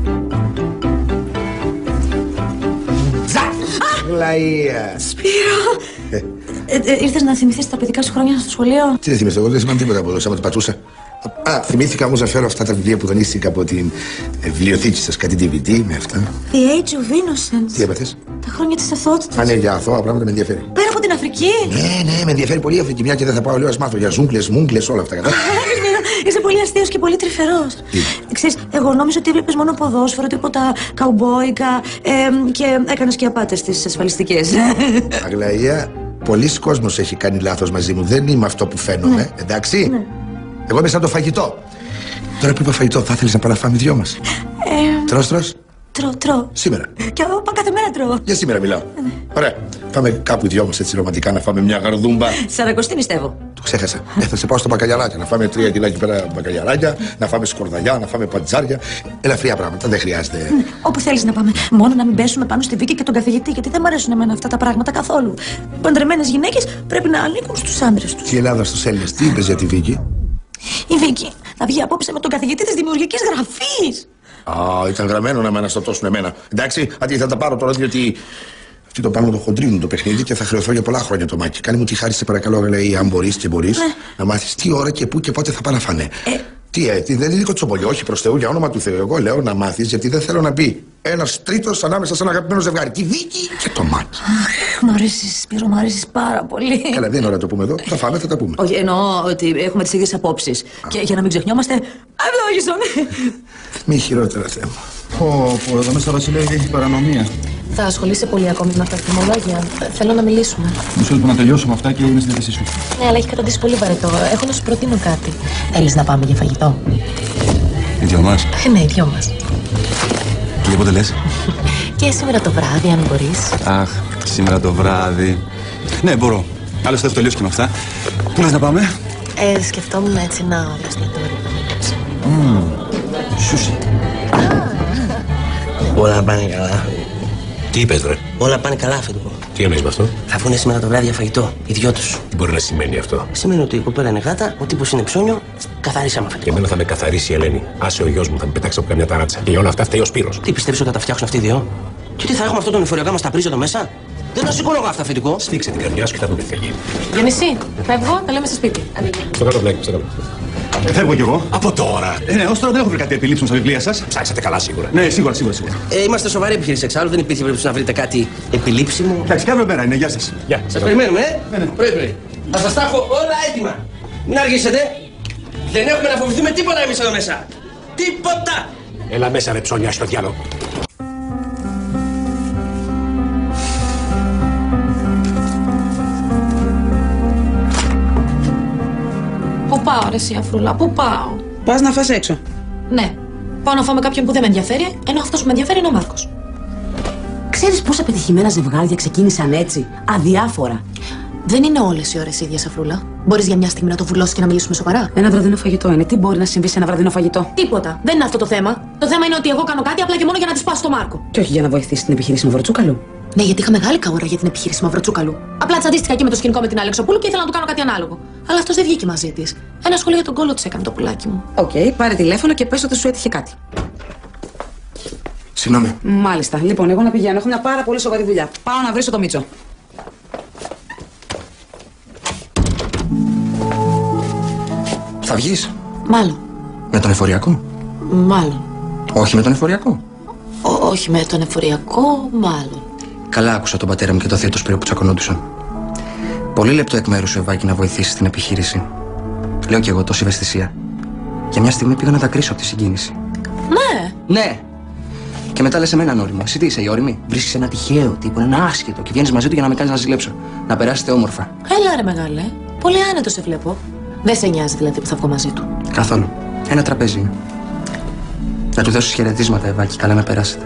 Λαία. Σπύρο! Ήρθες να θυμηθείς τα παιδικά σου χρόνια στο σχολείο. Τι δεν θυμηθώ, εγώ δεν θυμάμαι τίποτα από εδώ, σαν την πατούσα. Θυμήθηκα όμως να φέρω αυτά τα βιβλία που δανείστηκα από την βιβλιοθήκη σας, κάτι DVD με αυτά. The Age of Innocence. Τι έπαθες? Τα χρόνια της αθωότητας. Αν είναι για αθώα πράγματα με ενδιαφέρει. Πέρα από την Αφρική. Ναι, με ενδιαφέρει πολύ η Αφρική, μια και δεν θα πάω, λέω, ας μάθω για ζούγκλες, μούγκλες, όλα αυτά. Είσαι πολύ αστείος και πολύ τρυφερός. Ξέρεις, εγώ νόμιζα ότι έβλεπες μόνο ποδόσφαιρο, τίποτα καουμπόικα και έκανες και απάτες στις ασφαλιστικές. Αγλαία, πολλοί κόσμος έχει κάνει λάθος μαζί μου. Δεν είμαι αυτό που φαίνομαι, Ναι. εντάξει. Ναι. Εγώ είμαι σαν το φαγητό. Τώρα που είπα φαγητό, θα ήθελες να πάμε να φάμε οι δυο μας? Τρως. Τρώω. Σήμερα. Και εγώ κάθε μέρα τρώω. Για σήμερα μιλάω. Ωραία. Πάμε κάπου οι δυο μας έτσι ρομαντικά να φάμε μια γαρδούμπα. Σαρακοστή πιστεύω. Το ξέχασα. Θα σε πάω στο μπακαλιαράκια. Να φάμε 3 κιλά εκεί πέρα μπακαλιαράκια, να φάμε σκορδαλιά, να φάμε παντζάρια. Ελαφριά πράγματα, δεν χρειάζεται. Όπου θέλεις να πάμε. Μόνο να μην πέσουμε πάνω στη Βίκη και τον καθηγητή, γιατί δεν μου αρέσουν εμένα αυτά τα πράγματα καθόλου. Παντρεμένες γυναίκες πρέπει να ανήκουν στους άντρες τους. Και η Ελλάδα στους Έλληνες, τι είπες για τη Βίκη? Η Βίκη θα βγει απόψε με τον καθηγητή της δημιουργικής γραφής. Α, ήταν γραμμένο να με αναστατώσουν εμένα. Εντάξει, αντί θα τα πάρω τώρα διότι. Αυτοί το πάνω το χοντρίνουν το παιχνίδι και θα χρεωθώ για πολλά χρόνια το Μάκη. Κάνε μου τη χάρη, σε παρακαλώ, λέει, αν μπορείς και μπορείς, να μάθεις τι ώρα και πού και πότε θα πάνε να φάνε. Τι, δεν είναι κοτσομπολιό, όχι προς Θεού, για όνομα του Θεού. Εγώ λέω να μάθεις, γιατί δεν θέλω να μπει ένας τρίτος ανάμεσα σε ένα αγαπημένο ζευγάρι. Τη Βίκη και το Μάκη. Μ' αρέσεις, Σπύρο, μ' αρέσεις πάρα πολύ. Καλά, δεν είναι ώρα να το πούμε εδώ. Θα φάμε, θα τα πούμε. Όχι, εννοώ ότι έχουμε τις ίδιες απόψεις. Και για να μην ξεχνιόμαστε, ευλόγησον. Μη χειρότερα θέμα. Πω, εδώ μέσα βασιλεύει η παρανομία. Θα ασχολείσαι πολύ ακόμη με αυτά τα θυμολόγια. Θέλω να μιλήσουμε. Μισό λεπτό να τελειώσω αυτά και είμαι στη διάθεσή σου. Ναι, αλλά έχει καταντήσει πολύ βαρετό. Έχω να σου προτείνω κάτι. Θέλεις να πάμε για φαγητό? Οι δυο μας. Ναι, οι δυο μας. Και για πότε λες? Και σήμερα το βράδυ, αν μπορείς. Αχ, σήμερα το βράδυ. Ναι, μπορώ. Άλλωστε έχω τελειώσει και με αυτά. Πού λες να πάμε? Σκεφτόμουν έτσι ένα ωραίο εστιατόριο. Σούσι. Όλα πάνε καλά. Τι είπες, ρε? Όλα πάνε καλά, αφεντικό. Τι εννοείς με αυτό? Θα βγουν σήμερα το βράδυ για φαγητό, οι δυο τους. Τι μπορεί να σημαίνει αυτό? Σημαίνει ότι η κοπέλα είναι γάτα, ο τύπος είναι ψώνιο, καθαρίσαμε, αφεντικό. Και εμένα θα με καθαρίσει η Ελένη. Άσε ο γιος μου, θα με πετάξει από καμιά ταράτσα. Και για όλα αυτά φταίει ο Σπύρος. Τι πιστεύεις ότι θα τα φτιάξουν αυτοί οι δυο? Και τι θα έχουμε αυτό τον εφοριακά μας τα πρίζα εδώ μέσα? Δεν τα σηκώνω εγώ αυτά, αφεντικό. Σφίξε την καρδιά σου και θα δούμε τι θα γίνει. Διονυσή, φεύγω, τα λέμε στο σπίτι. Στο κάτω βλέπει, στο κάτω. Φεύγω κι εγώ. Από τώρα. Ναι, ως τώρα δεν έχω βρει κάτι επιλήψιμο στα βιβλία σας. Ψάξατε καλά σίγουρα. Ναι, σίγουρα. Είμαστε σοβαρή επιχείρηση εξάλλου, δεν υπήρχε περίπτωση να βρείτε κάτι επιλήψιμο. Εντάξει, κάθε μέρα είναι, γεια σας. Γεια. Σας περιμένουμε, Πρωί. Θα σας τα έχω όλα έτοιμα. Μην αργήσετε. Δεν έχουμε να φοβηθούμε τίποτα εμείς εδώ μέσα. Τίποτα. Έλα μέσα, ρε ψώνια, στο διάλογο. Πού πάω, ρε εσύ, Αφρούλα, πού πάω? Πας να φας έξω. Ναι, πάω να φάω με κάποιον που δεν με ενδιαφέρει, ενώ αυτός που με ενδιαφέρει είναι ο Μάρκος. Ξέρεις πόσα πετυχημένα ζευγάρια ξεκίνησαν έτσι, αδιάφορα. Δεν είναι όλες οι ώρες ίδιες, Αφρούλα. Μπορείς για μια στιγμή να το βουλώσεις και να μιλήσουμε σοβαρά? Ένα βραδινό φαγητό είναι. Τι μπορεί να συμβεί σε ένα βραδινό φαγητό? Τίποτα. Δεν είναι αυτό το θέμα. Το θέμα είναι ότι εγώ κάνω κάτι απλά και μόνο για να τη σπάσω το Μάρκο. Και όχι για να βοηθήσει την επιχείρηση Μαυροτσούκαλου. Ναι, γιατί είχα μεγάλη καούρα για την επιχείρηση Μαυροτσούκαλου. Απλά τσαντίστηκα εκεί με το σκηνικό με την Αλεξοπούλου και ήθελα να του κάνω κάτι ανάλογο. Αλλά αυτό δεν βγήκε μαζί τη. Ένα σχόλιο για τον κόλλο τη έκανε το πουλάκι μου. Οκ, πάρε τηλέφωνο και πες ότι σου έτυχε κάτι. Συγγνώμη. Μάλιστα. Λοιπόν, εγώ να πηγαίνω. Έχω μια πάρα πολύ σοβαρή δουλειά. Πάω να βρίσω το Μίτσο. Θα βγεις Μάλλον. με τον εφοριακό? Μάλλον. Όχι με τον εφοριακό. Όχι με τον εφοριακό, μάλλον. Καλά άκουσα τον πατέρα μου και το θείο του Σπύρο που τσακωνόντουσαν. Πολύ λεπτό εκ μέρους σου, Ευάκη, να βοηθήσεις την επιχείρηση. Λέω κι εγώ τόση ευαισθησία. Για μια στιγμή πήγα να τα κρίσω από τη συγκίνηση. Ναι. Ναι! Και μετά λες εμένα όριμο. Εσύ τι είσαι, η όριμη? Βρίσκεις ένα τυχαίο τύπο, ένα άσχετο και βγαίνεις μαζί του για να με κάνεις να ζηλέψω. Να περάσετε όμορφα. Έλα ρε μεγάλε. Πολύ άνετο σε βλέπω. Δεν σε νοιάζει δηλαδή που θα βγω μαζί του? Καθόλου. Ένα τραπέζι είναι. Να του δώσεις χαιρετίσματα, Ευάκη. Καλά να περάσετε.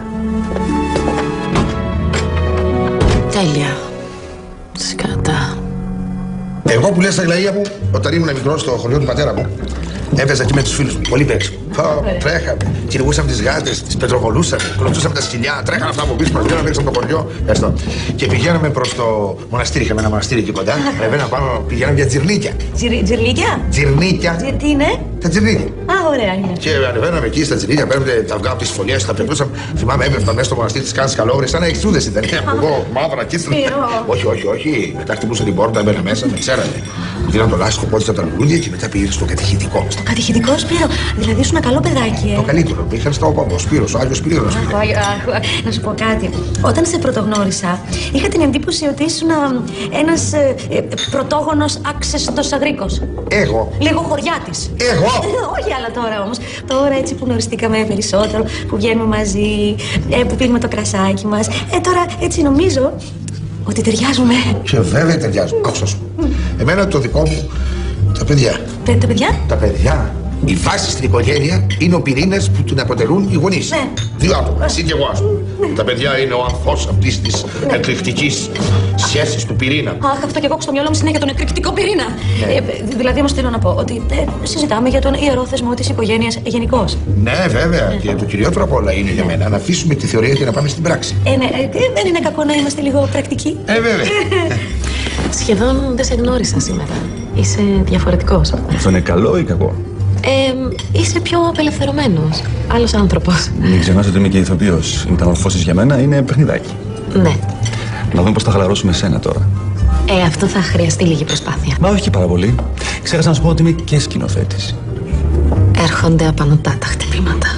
Τέλεια. Σκατά. Εγώ που λες τα Αγλαία μου, όταν ήμουν μικρός στο χωριό του πατέρα μου, έπαιζα εκεί με τους φίλους μου. Πολύ παίξω. Τρέχαμε, κυνηγούσαμε τις γάτες, τις πετροβολούσαμε, κλωτσούσαμε τα σκυλιά, τρέχανε αυτά από πίσω μας, βγαίναμε έξω από το χωριό. Ευχαριστώ. Και πηγαίναμε προς το μοναστήρι. Είχαμε ένα μοναστήρι εκεί κοντά. Ανεβαίναμε πάνω, πηγαίναμε για τζιρνίκια. Τζιρνίκια? Τζιρνίκια. Τι είναι? Τα τζιρνίκια. Α, ωραία είναι. Και ανεβαίναμε εκεί στα τζιρνίκια, παίρναμε τα αυγά από τις φωλιές, τα πετούσαμε. Θυμάμαι, έπεφτα μέσα στο μοναστήρι της Κάνης Καλόγρης, σαν να εξούδες ήταν. Εγώ, μαύρα, κίτρινα. Όχι. Μετά χτυπούσα την πόρτα, έμπαινα μέσα, με ξέρανε. Μου δίναν το λάστιχο, πόντισα τα λουλούδια και μετά πήγε στο κατηχητικό. Κατηχητικό, Σπύρο. Δηλαδή ήσουν καλό παιδάκι, Το καλύτερο. Είχαν στα όπα μου, ο Σπύρος, ο Άγιος Σπύρος. Να σου πω κάτι. Όταν σε πρωτογνώρισα, είχα την εντύπωση ότι ήσουν ένας πρωτόγονος άξεστος αγρίκος. Εγώ. Λίγο χωριάτης. Εγώ. Όχι άλλα τώρα όμως. Τώρα έτσι που γνωριστήκαμε περισσότερο, που βγαίνουμε μαζί, που πίνουμε το κρασάκι μας. Τώρα έτσι νομίζω ότι ταιριάζουμε. Και βέβαια ταιριάζουμε. Άκουσα σου. Εμένα το δικό μου, τα παιδιά. Τα παιδιά? Τα παιδιά. Η βάση στην οικογένεια είναι ο πυρήνας που την αποτελούν οι γονείς. Ναι. Δύο άτομα, εσύ και εγώ, ας πούμε. Τα παιδιά είναι ο ανθός αυτής της εκρηκτικής σχέσης του πυρήνα. Αχ, αυτό και εγώ έχω στο μυαλό μου συνέχεια τον εκρηκτικό πυρήνα. Δηλαδή όμως θέλω να πω ότι συζητάμε για τον ιερό θεσμό της οικογένειας γενικώς. Ναι, βέβαια. Και το κυριότερο απ' όλα είναι για μένα να αφήσουμε τη θεωρία και να πάμε στην πράξη. Δεν είναι κακό να είμαστε λίγο πρακτικοί. Βέβαια. Σχεδόν δεν σε γνώρισα σήμερα. Είσαι διαφορετικός. Αυτό είναι καλό ή κακό? Είσαι πιο απελευθερωμένος. Άλλος άνθρωπος. Μην ξεχνάς ότι είμαι και ηθοποιός. Οι μεταμορφώσεις για μένα είναι παιχνιδάκι. Ναι. Να δούμε πώς θα χαλαρώσουμε εσένα τώρα. Αυτό θα χρειαστεί λίγη προσπάθεια. Μα όχι και πάρα πολύ. Ξέχασα να σου πω ότι είμαι και σκηνοθέτης. Έρχονται απανωτά τα χτυπήματα.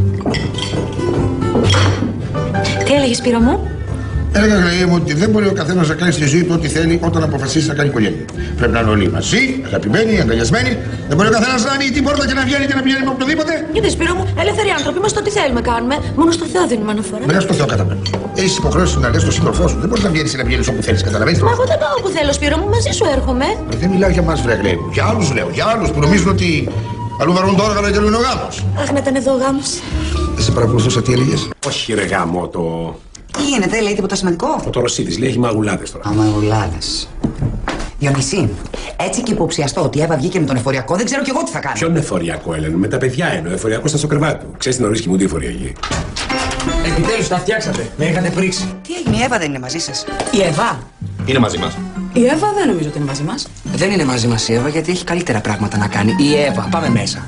Τι έλεγες, Σπύρο μου? Έλεγα, Γραία μου, ότι δεν μπορεί ο καθένας να κάνει στη ζωή του ό,τι θέλει όταν αποφασίσει να κάνει οικογένεια. Πρέπει να είναι όλοι μαζί, αγαπημένοι, αγκαλιασμένοι. Δεν μπορεί ο καθένας να ανοίγει την πόρτα και να βγαίνει και να πηγαίνει με οπουδήποτε. Γιατί, Σπύρο μου, ελεύθεροι άνθρωποι είμαστε ό,τι θέλουμε κάνουμε. Μόνο στο Θεό δίνουμε αναφορά. Μπράβο στο Θεό κατά μένα. Έχεις υποχρέωση να λες στον σύντροφό σου. Δεν μπορείς να βγαίνεις ή να βγαίνεις όπου θέλεις, καταλαβαίνεις. Μα εγώ δεν πάω όπου θέλω, Σπύρο μου, μαζί σου έρχομαι. Δεν μιλάω για μας, βρε Γραία μου. Για άλλους λέω. Για άλλους που νομίζουν ότι αλλού βαρούν το όργανο και αλλού είναι ο γάμος. Αχ, να ήταν εδώ ο γάμος. Δεν σε παρακολουθούσα, τι έλεγες? Όχι, ρε γάμο, το. Τι γίνεται, λέει τίποτα σημαντικό? Το Ρωσίδης λέει έχει μαγουλάδες τώρα. Μαγουλάδες. Διονυσή, έτσι και υποψιαστώ ότι η Εύα βγήκε με τον εφοριακό, δεν ξέρω κι εγώ τι θα κάνω. Ποιον εφοριακό, Έλενο, με τα παιδιά εννοώ. Ο εφοριακός ήταν στο κρεβάτι του. Ξέρεις την ορίσκη μου τι εφοριακή. Επιτέλους τα φτιάξατε. Με είχατε πρίξει. Τι έγινε, η Εύα δεν είναι μαζί σας? Η Εύα? Είναι μαζί μας. Η Εύα δεν νομίζω ότι είναι μαζί μας. Δεν είναι μαζί μας η Εύα γιατί έχει καλύτερα πράγματα να κάνει. Η Εύα, πάμε μέσα.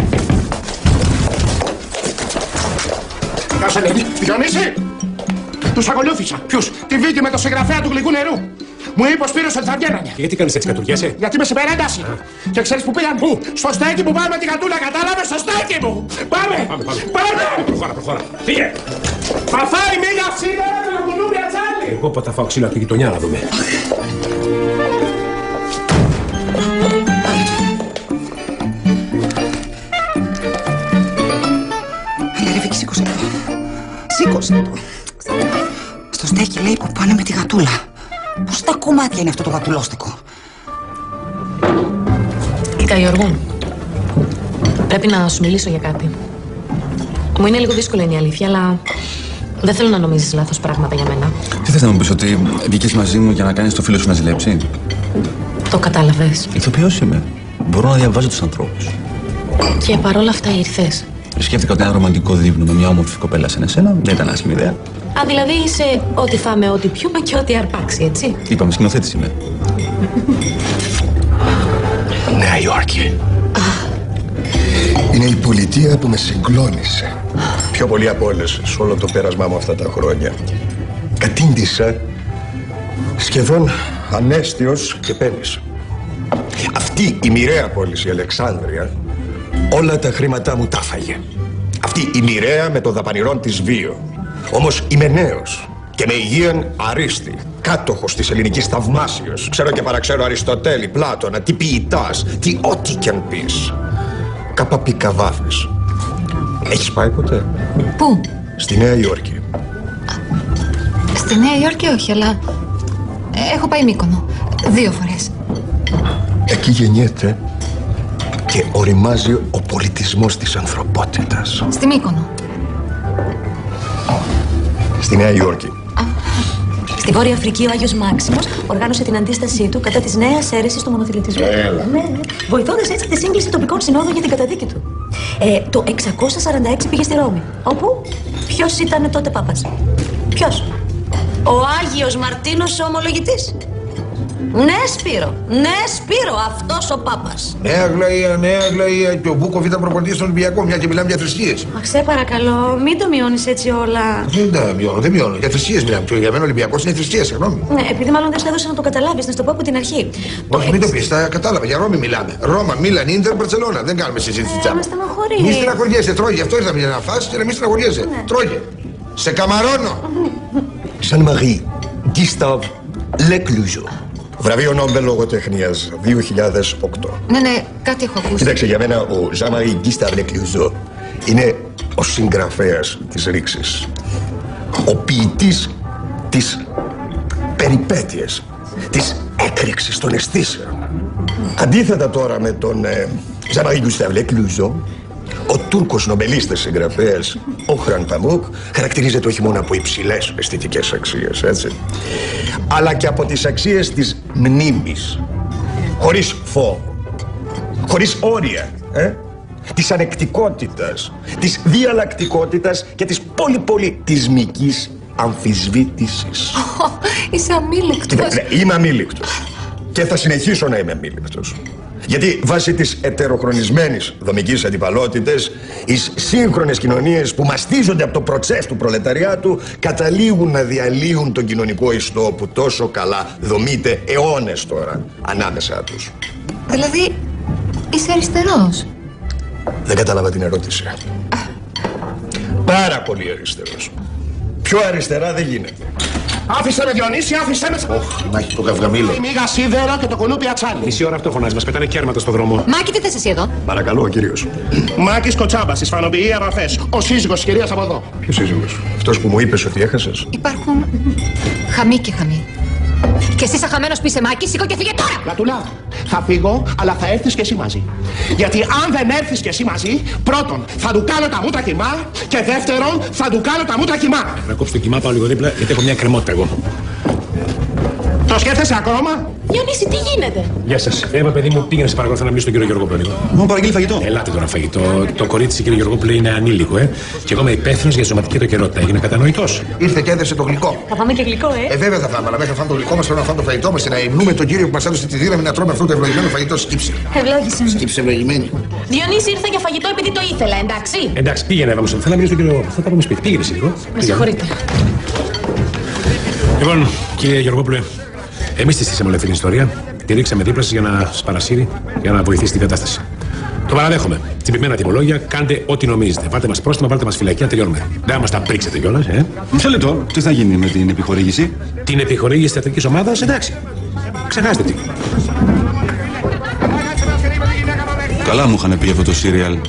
Κάσε, Διονύση! Τους ακολούθησα. Ποιους? Τη Βίκη με το συγγραφέα του γλυκού νερού. Μου είπε ο Σπύρος ότι θα βγαίνανε. Γιατί κάνεις έτσι, κατουργέσαι? Γιατί με συμπερένταση. Και ξέρεις που πήγαν? Πού? Στο στέκι που πάμε με την κατούλα, κατάλαβες? Στο στέκι μου! Πάμε! Πάμε! Προχώρα. Φύγε! Θα φάει μία σήμερα με το κουνούμπια τσάλι! Εγώ πότε θα φάω ξύλο από τη γειτονιά να δούμε. Έλα ρε Βίκη, σήκωσε το. Σήκωσε το. Στο στέκι λέει που πάνε με τη γατούλα. Πώς τα κομμάτια είναι αυτό το γατουλόστεκο? Κοίτα, Γιώργο, πρέπει να σου μιλήσω για κάτι. Μου είναι λίγο δύσκολο είναι η αλήθεια, αλλά δεν θέλω να νομίζεις λάθος πράγματα για μένα. Τι θες να μου πεις, ότι βγήκες μαζί μου για να κάνεις το φίλο σου να ζηλέψει? Το κατάλαβες. Ηθοποιός είμαι. Μπορώ να διαβάζω τους ανθρώπους. Και παρόλα αυτά ήρθες. Σκέφτηκα ότι ένα ρομαντικό δείπνο με μια όμορφη κοπέλα σαν εσένα δεν ήταν άσχημη ιδέα. Α, δηλαδή είσαι ό,τι φάμε, ό,τι πιούμε και ό,τι αρπάξει, έτσι. Είπαμε, σκηνοθέτης είμαι. Νέα Υόρκη. Είναι η πολιτεία που με συγκλώνησε. Πιο πολύ από όλες σε όλο το πέρασμά μου αυτά τα χρόνια. Κατήντησα σχεδόν ανέστιος και πένισα. Αυτή η μοιραία πόλη, η Αλεξάνδρεια, όλα τα χρήματά μου τα φάγε. Αυτή η μοιραία με το δαπανηρόν της βίο. Όμως είμαι νέος και με υγείαν αρίστη, κάτοχος της ελληνικής θαυμάσιος. Ξέρω και παραξέρω Αριστοτέλη, Πλάτωνα, τι ποιητάς, τι ό,τι κι αν πεις. Καπαπικαβάφες. Έχεις πάει ποτέ? Πού? Στη Νέα Υόρκη. Στη Νέα Υόρκη όχι, αλλά έχω πάει Μύκονο 2 φορές. Εκεί γεννιέται και οριμάζει ο πολιτισμός της ανθρωπότητας. Στη Μύκονο. Στη Νέα Υόρκη. Στη Βόρεια Αφρική ο Άγιος Μάξιμος οργάνωσε την αντίστασή του κατά της νέας αίρεσης του μονοθηλητισμού. Ναι. Βοηθώντας έτσι τη σύγκληση τοπικών συνόδων για την καταδίκη του. Το 646 πήγε στη Ρώμη. Όπου ποιος ήταν τότε Πάπας? Ποιος? Ο Άγιος Μαρτίνος ο ομολογητής. Ναι, Σπύρο. Ναι, Σπύρο, αυτός ο Πάπας. Νέα Αγλαία και ο Μπούκοβ ήταν προπονητής στον Ολυμπιακό, μια και μιλάμε για θρησκείες. Μα σε παρακαλώ, μην το μειώνεις έτσι όλα. Δεν μειώνω. Για θρησκείες μιλάμε. Και για μένα ο Ολυμπιακός είναι θρησκεία, συγγνώμη. Ναι, επειδή μάλλον δεν σου έδωσα να το καταλάβεις, να σου το πω από την αρχή. Όχι, μην το πεις, τα κατάλαβα. Για Ρώμη μιλάμε. Ρώμα, Μίλαν, Ίντερ, Μπαρσελόνα. Δεν κάνουμε συζήτηση τσάμπα. Με στεναχωρεί. Μη στεναχωριέσαι, τρώγε. Γι' αυτό ήρθαμε για να φας και να μην στεναχωριέσαι. Ναι. Τρώγε. Σε καμαρώνω. Jean-Marie Gustave Lecluseau. Βραβείο Νόμπελ Λογοτεχνίας 2008. Ναι, κάτι έχω ακούσει. Κοίταξε, για μένα ο Jean-Marie Gustave Lecluseau είναι ο συγγραφέας της ρήξης. Ο ποιητής της περιπέτειας, της έκρηξης των αισθήσεων. Αντίθετα τώρα με τον Jean-Marie Gustave Lecluseau, ο Τούρκος νομπελίστας συγγραφέας Όχραν Παμούκ χαρακτηρίζεται όχι μόνο από υψηλές αισθητικές αξίες, έτσι, αλλά και από τις αξίες της μνήμης, χωρίς φόβο, χωρίς όρια, της ανεκτικότητας, της διαλλακτικότητας και της πολυπολιτισμικής αμφισβήτησης. Είσαι αμήλικτος. Ναι, είμαι αμήλικτος και θα συνεχίσω να είμαι αμήλικτος. Γιατί βάσει της ετεροχρονισμένης δομικής αντιπαλότητες, οι σύγχρονες κοινωνίες που μαστίζονται από το προτσές του προλεταριάτου καταλήγουν να διαλύουν τον κοινωνικό ιστό που τόσο καλά δομείται αιώνες τώρα ανάμεσά τους. Δηλαδή, είσαι αριστερός. Δεν κατάλαβα την ερώτηση. Πάρα πολύ αριστερός. Πιο αριστερά δεν γίνεται. Άφησε με, Διονύση, άφησε με. Μάχη το καυγαμήλο. Μίγα σίδερο και το κουνούπι ατσάλι. Μισή ώρα αυτό φωνάζει, μας πετάνε κέρματα στο δρόμο. Μάκη, τι θες εσύ εδώ? Παρακαλώ, ο κύριος. Μάκης Κοτσάμπας, ισφανοποιεί επαφές. Ο σύζυγος της κυρίας από εδώ. Ποιος σύζυγος? Αυτός που μου είπες ότι έχασες? Υπάρχουν χαμή και χαμή. Και εσύ σαν χαμένος που είσαι Μάκη, σήκω και φύγε τώρα! Λατούλα, θα φύγω, αλλά θα έρθεις και εσύ μαζί. Γιατί αν δεν έρθεις και εσύ μαζί, πρώτον, θα του κάνω τα μούτρα κιμά και δεύτερον, θα του κάνω τα μούτρα κιμά. Να κόψω το κιμά, πάω λίγο δίπλα, γιατί έχω μια κρεμότητα εγώ. Το σκέφτεσαι ακόμα? Διονύση, τι γίνεται? Γεια σας. Παιδί μου, πήγαινε σε παρακαλώ, να μιλήσω στον κύριο Γεωργόπουλο λίγο. Μου παραγγείλει φαγητό. Ελάτε τώρα φαγητό. Το κορίτσι, κύριε Γεωργόπουλο, είναι ανήλικο, Και εγώ είμαι υπεύθυνος για σωματική τοκερότητα. Έγινε κατανοητός? Ήρθε και έδεσε το γλυκό. Θα πάμε και γλυκό, Βέβαια θα φάμε, αλλά μέχρι να φάμε το γλυκό μας πρέπει να φάμε το φαγητό μας, να υμνούμε τον κύριο που μας έδωσε τη δύναμη να τρώμε αυτό το ευλογημένο φαγητό. Σκύψε. Ευλόγησε. Σκύψε ευλογημένη. Διονύση, ήρθα για φαγητό επειδή το ήθελα, εντάξει? Εντάξει, πήγαινε, Εύα μου. Θέλω να μιλήσω στον κύριο. Θα τα πούμε σπίτι. Πήγαινε εσύ λίγο. Με συγχωρείτε. Λοιπόν, κύριε Γεωργόπουλε, εμείς τη στήσαμε όλη αυτή την ιστορία. Τη ρίξαμε δίπλα σας για να σας παρασύρει, για να βοηθήσει την κατάσταση. Το παραδέχομαι. Τσιμπημένα τιμολόγια, κάντε ό,τι νομίζετε. Βάλτε μας πρόστιμα, βάλτε μας φυλακή, να τελειώνουμε. Δεν μας τα πρίξετε κιόλας, Μισό λεπτό. Τι θα γίνει με την επιχορήγηση? Την επιχορήγηση θεατρικής ομάδας, εντάξει. Ξεχάστε τι. Καλά μου είχαν πει αυτό το σύριαλ.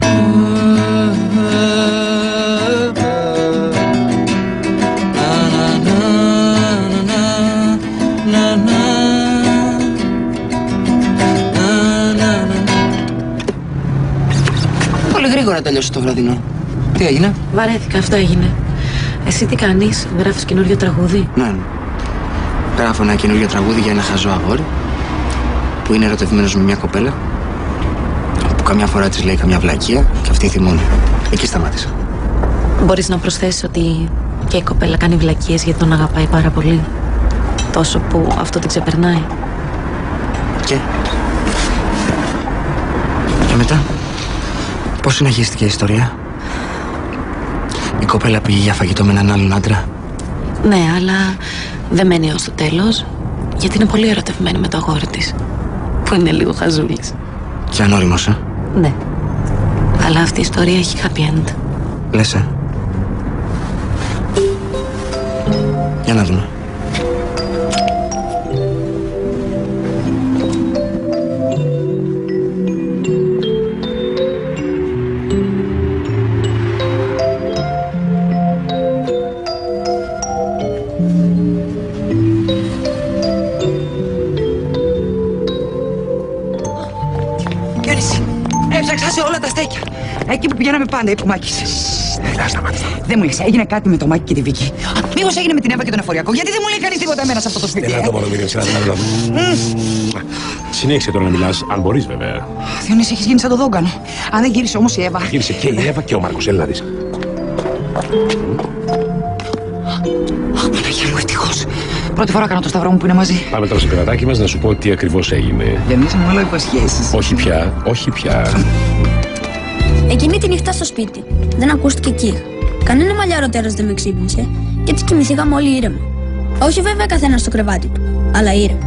Πολύ γρήγορα τέλειωσε το βραδινό. Τι έγινε? Βαρέθηκα, αυτό έγινε. Εσύ τι κάνεις, γράφεις καινούριο τραγούδι? Ναι. Γράφω ένα καινούριο τραγούδι για ένα χαζό αγόρι που είναι ερωτευμένος με μια κοπέλα που καμιά φορά της λέει καμιά βλακεία και αυτή θυμώνει. Εκεί σταμάτησα. Μπορείς να προσθέσεις ότι και η κοπέλα κάνει βλακίες γιατί τον αγαπάει πάρα πολύ. Τόσο που αυτό την ξεπερνάει. Και μετά πώς συνεχίστηκε η ιστορία? Η κοπέλα πήγε για φαγητό με έναν άλλον άντρα. Ναι, αλλά δεν μένει ως το τέλος, γιατί είναι πολύ ερωτευμένη με το αγόρι της, που είναι λίγο χαζούλης. Και ανώριμος, Ναι, αλλά αυτή η ιστορία έχει happy end. Λες, Για να δούμε. Έψαξα σε όλα τα στέκια. Εκεί που πηγαίναμε πάντα, είπε ο Μάκης. Σταμάτα. Δεν μου λες, έγινε κάτι με το Μάκη και τη Βίκη? Μήπως έγινε με την Εύα και τον εφοριακό? Γιατί δεν μου λέει κανείς τίποτα εμένα σε αυτό το σπίτι? Ελάτε μόνο, κύριε Ψηλά, συνέχισε τώρα να μιλάς, αν μπορείς βέβαια. Διονύση, έχεις γίνει σαν το δόγκανο. Αν δεν γύρισε όμως η Εύα. Γύρισε και η Εύα και ο Μάρκος, έλα να δεις. Παναγία μου, ευτυχώς. Πρώτη φορά κάνω το σταυρό μου που είναι μαζί. Πάμε τώρα στο κρεβατάκι μας να σου πω τι ακριβώς έγινε. Γεννήσαμε όλα υποσχέσεις. Όχι πια, όχι πια. Εκείνη τη νύχτα στο σπίτι δεν ακούστηκε εκεί. Κανένα μαλλιάρο τέρας δεν με ξύπνησε και έτσι κοιμηθήκαμε όλοι ήρεμα. Όχι βέβαια καθένα στο κρεβάτι του, αλλά ήρεμα.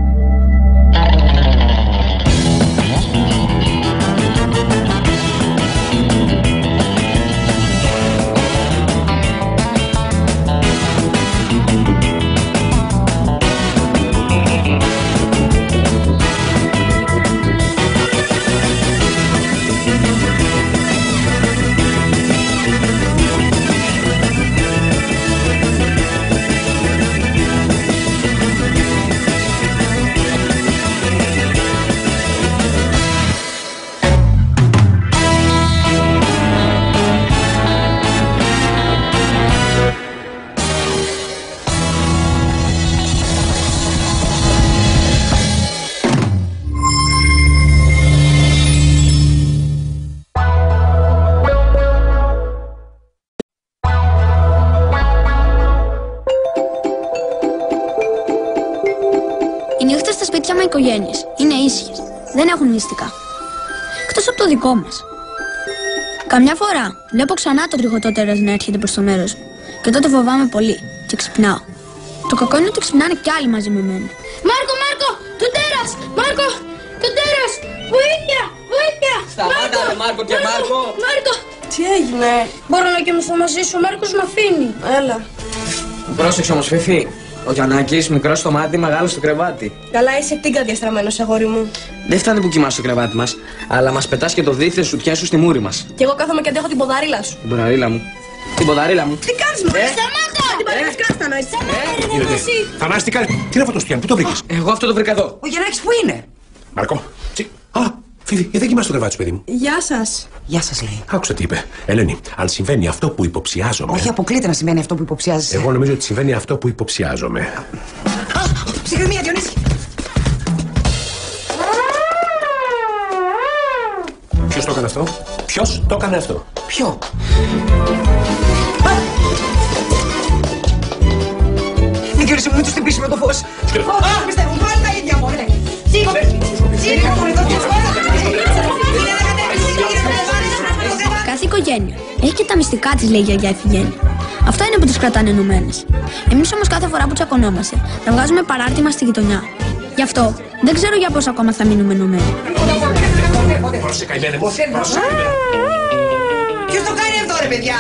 Οι νύχτες στα σπίτια με οικογένειες είναι ήσυχες. Δεν έχουν μυστικά. Εκτός από το δικό μας. Καμιά φορά βλέπω ξανά το τριχωτό τέρας να έρχεται προς το μέρος μου. Και τότε φοβάμαι πολύ και ξυπνάω. Το κακό είναι ότι ξυπνάνε κι άλλοι μαζί με μένα. Μάρκο, το τέρας! Μάρκο, το τέρας! Βοήθεια, βοήθεια! Σταμάτα ρε Μάρκο και Μάρκο! Μάρκο! Τι έγινε? Μπορώ να κοιμηθώ μαζί σου, ο Μάρκος με αφήνει. Έλα. Πρόσεξε όμως Φιφή. Ο Γιαννάκης, μικρός στο μάτι, μεγάλος στο κρεβάτι. Καλά, είσαι τίγκα διαστραμμένος, αγόρι μου. Δεν φτάνει που κοιμάσαι στο κρεβάτι μας, αλλά μας πετάς και το δίθεν σουτιά σου στη μούρη μας. Κι εγώ κάθομαι και αντέχω την ποδαρίλα σου. Την ποδαρίλα μου. Την ποδαρίλα μου. Τι κάνεις, μου, σταμάτα! Την παλεύεις κάστανο, εσύ. Θανάση, τι κάνεις? Τι είναι αυτό το σπιάνι, πού το βρήκες? Εγώ αυτό το βρήκα εδώ. Ο Γιαννάκης που είναι? Μάρκο, Φίβη, γιατί δεν κοιμάσαι στο κρεβάτι σου, παιδί μου? Γεια σας. Γεια σας, λέει. Άκουσα τι είπε. Ελένη, αν συμβαίνει αυτό που υποψιάζομαι. Όχι, αποκλείται να σημαίνει αυτό που υποψιάζεσαι. Εγώ νομίζω ότι συμβαίνει αυτό που υποψιάζομαι. Ψυχραιμία, Διονύση. Ποιος το έκανε αυτό? Ποιος το έκανε αυτό? Ποιο? Διονύση μου, μην τους χτυπήσει με το φως. Πιστεύω, πάλι τα ίδια μου, ναι. Κάθε οικογένεια έχει και τα μυστικά της, λέει η γιαγιά Ιφηγένεια. Αυτά είναι που τις κρατάνε ενωμένες. Εμείς όμως κάθε φορά που τσακωνόμαστε θα βγάζουμε παράρτημα στη γειτονιά. Γι' αυτό δεν ξέρω για πόσο ακόμα θα μείνουμε ενωμένοι. Πρόσεχε, καημένε μου. Ποιος το κάνει αυτό, ρε παιδιά?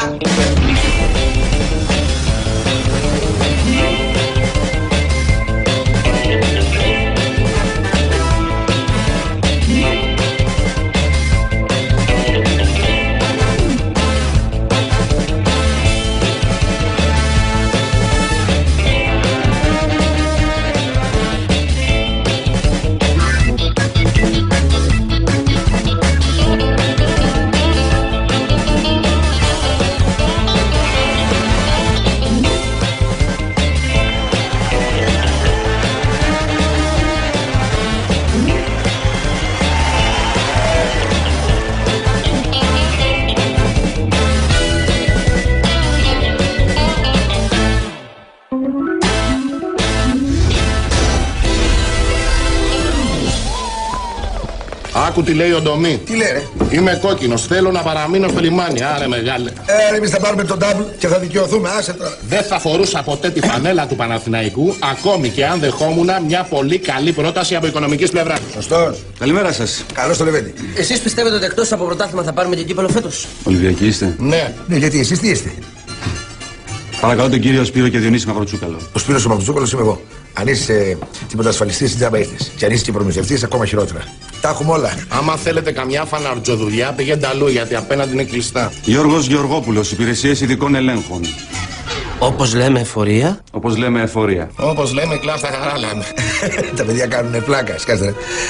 Άκου τι λέει ο Ντομή. Τι λέει, ρε? Είμαι κόκκινος. Θέλω να παραμείνω στο λιμάνι. Άρε μεγάλε. Εμείς θα πάρουμε τον double και θα δικαιωθούμε. Άσε τώρα. Δεν θα φορούσα ποτέ τη φανέλα του Παναθηναϊκού, ακόμη και αν δεχόμουν μια πολύ καλή πρόταση από οικονομικής πλευράς. Σωστός. Καλημέρα σας. Καλώς το Λεβέντη. Εσείς πιστεύετε ότι εκτός από πρωτάθλημα θα πάρουμε και κύπελλο φέτος? Ολυμπιακοί είστε? Ναι. Ναι, γιατί εσείς τι είστε? Παρακαλώ τον κύριο Σπύρο και Διονύση Μαυροτσούκαλο. Ο Σπύρος ο Μαυροτσούκαλος είμαι εγώ. Αν είσαι τίποτα ασφαλιστής, τζάμπα ήρθες. Και αν είσαι και προμηθευτής, ακόμα χειρότερα. Τα έχουμε όλα. Άμα θέλετε καμιά φαναρτζοδουλειά, πηγαίνετε αλλού γιατί απέναντι είναι κλειστά. Γιώργος Γεωργόπουλος, Υπηρεσίες Ειδικών Ελέγχων. Όπως λέμε εφορία. Όπως λέμε εφορία. Όπως λέμε, κλάστα χαρά λέμε. Τα παιδιά κάνουν πλάκα. Σκάστε.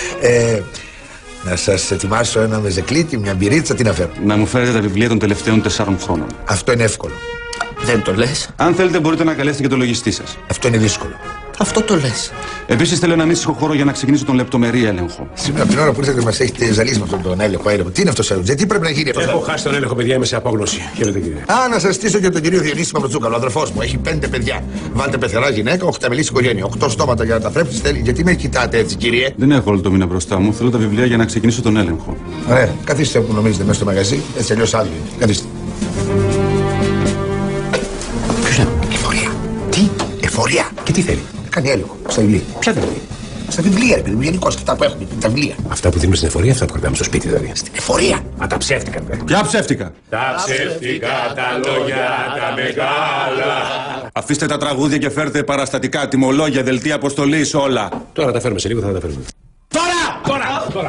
Να σας ετοιμάσω ένα μεζεκλίκι, μια μπυρίτσα, τι να φέρω? Να μου φέρετε τα βιβλία των τελευταίων 4 χρόνων. Αυτό είναι εύκολο. Δεν το λες? Αν θέλετε, μπορείτε να καλέσετε και το λογιστή σας. Αυτό είναι δύσκολο. Αυτό το λες. Επίσης θέλω ένα μίσο χώρο για να ξεκινήσω τον λεπτομερή έλεγχο. Σήμερα από την ώρα που ήρθατε μας έχετε ζαλίσει με αυτόν τον έλεγχο. Τι είναι αυτό, Σαρούτζε, τι πρέπει να γίνει αυτό? Έχω χάσει τον έλεγχο, παιδιά, είμαι σε απόγνωση. Χαίρετε, κύριε. Α, να σας στήσω και τον κύριο Διονύση Μαυροτσούκαλο, ο αδερφός μου. Έχει 5 παιδιά. Βάλτε πεθερά γυναίκα, 8 μελής οικογένεια. 8 στόματα για να τα θρέψει. Γιατί με κοιτάτε έτσι, κύριε? Δεν έχω όλο το μήνα μπροστά μου. Θέλω τα βιβλία για να ξεκινήσω τον έλεγχο. Ωραία, καθίστε που νομίζετε μέσα στο μαγαζί. Έτσι αλλιώς άδειο είναι. Καθίστε. Ποιος είναι? Εφορία. Τι? Εφορία. Και τι θέλει? Κάνει έλεγχο στα βιβλία. Ποια βιβλία? Στα βιβλία, ρε παιδί μου, γενικώς αυτά που έχουμε, τα βιβλία. Αυτά που δίνουμε στην εφορία, αυτά που κρατάμε στο σπίτι δηλαδή. Στην εφορία. Α, τα ψεύτικα, βέβαια. Ποια ψεύτικα? Τα ψεύτικα, τα λόγια, τα μεγάλα. Αφήστε τα τραγούδια και φέρτε παραστατικά, τιμολόγια, δελτία αποστολής, όλα. Τώρα τα φέρουμε σε λίγο, θα τα φέρουμε. Τώρα!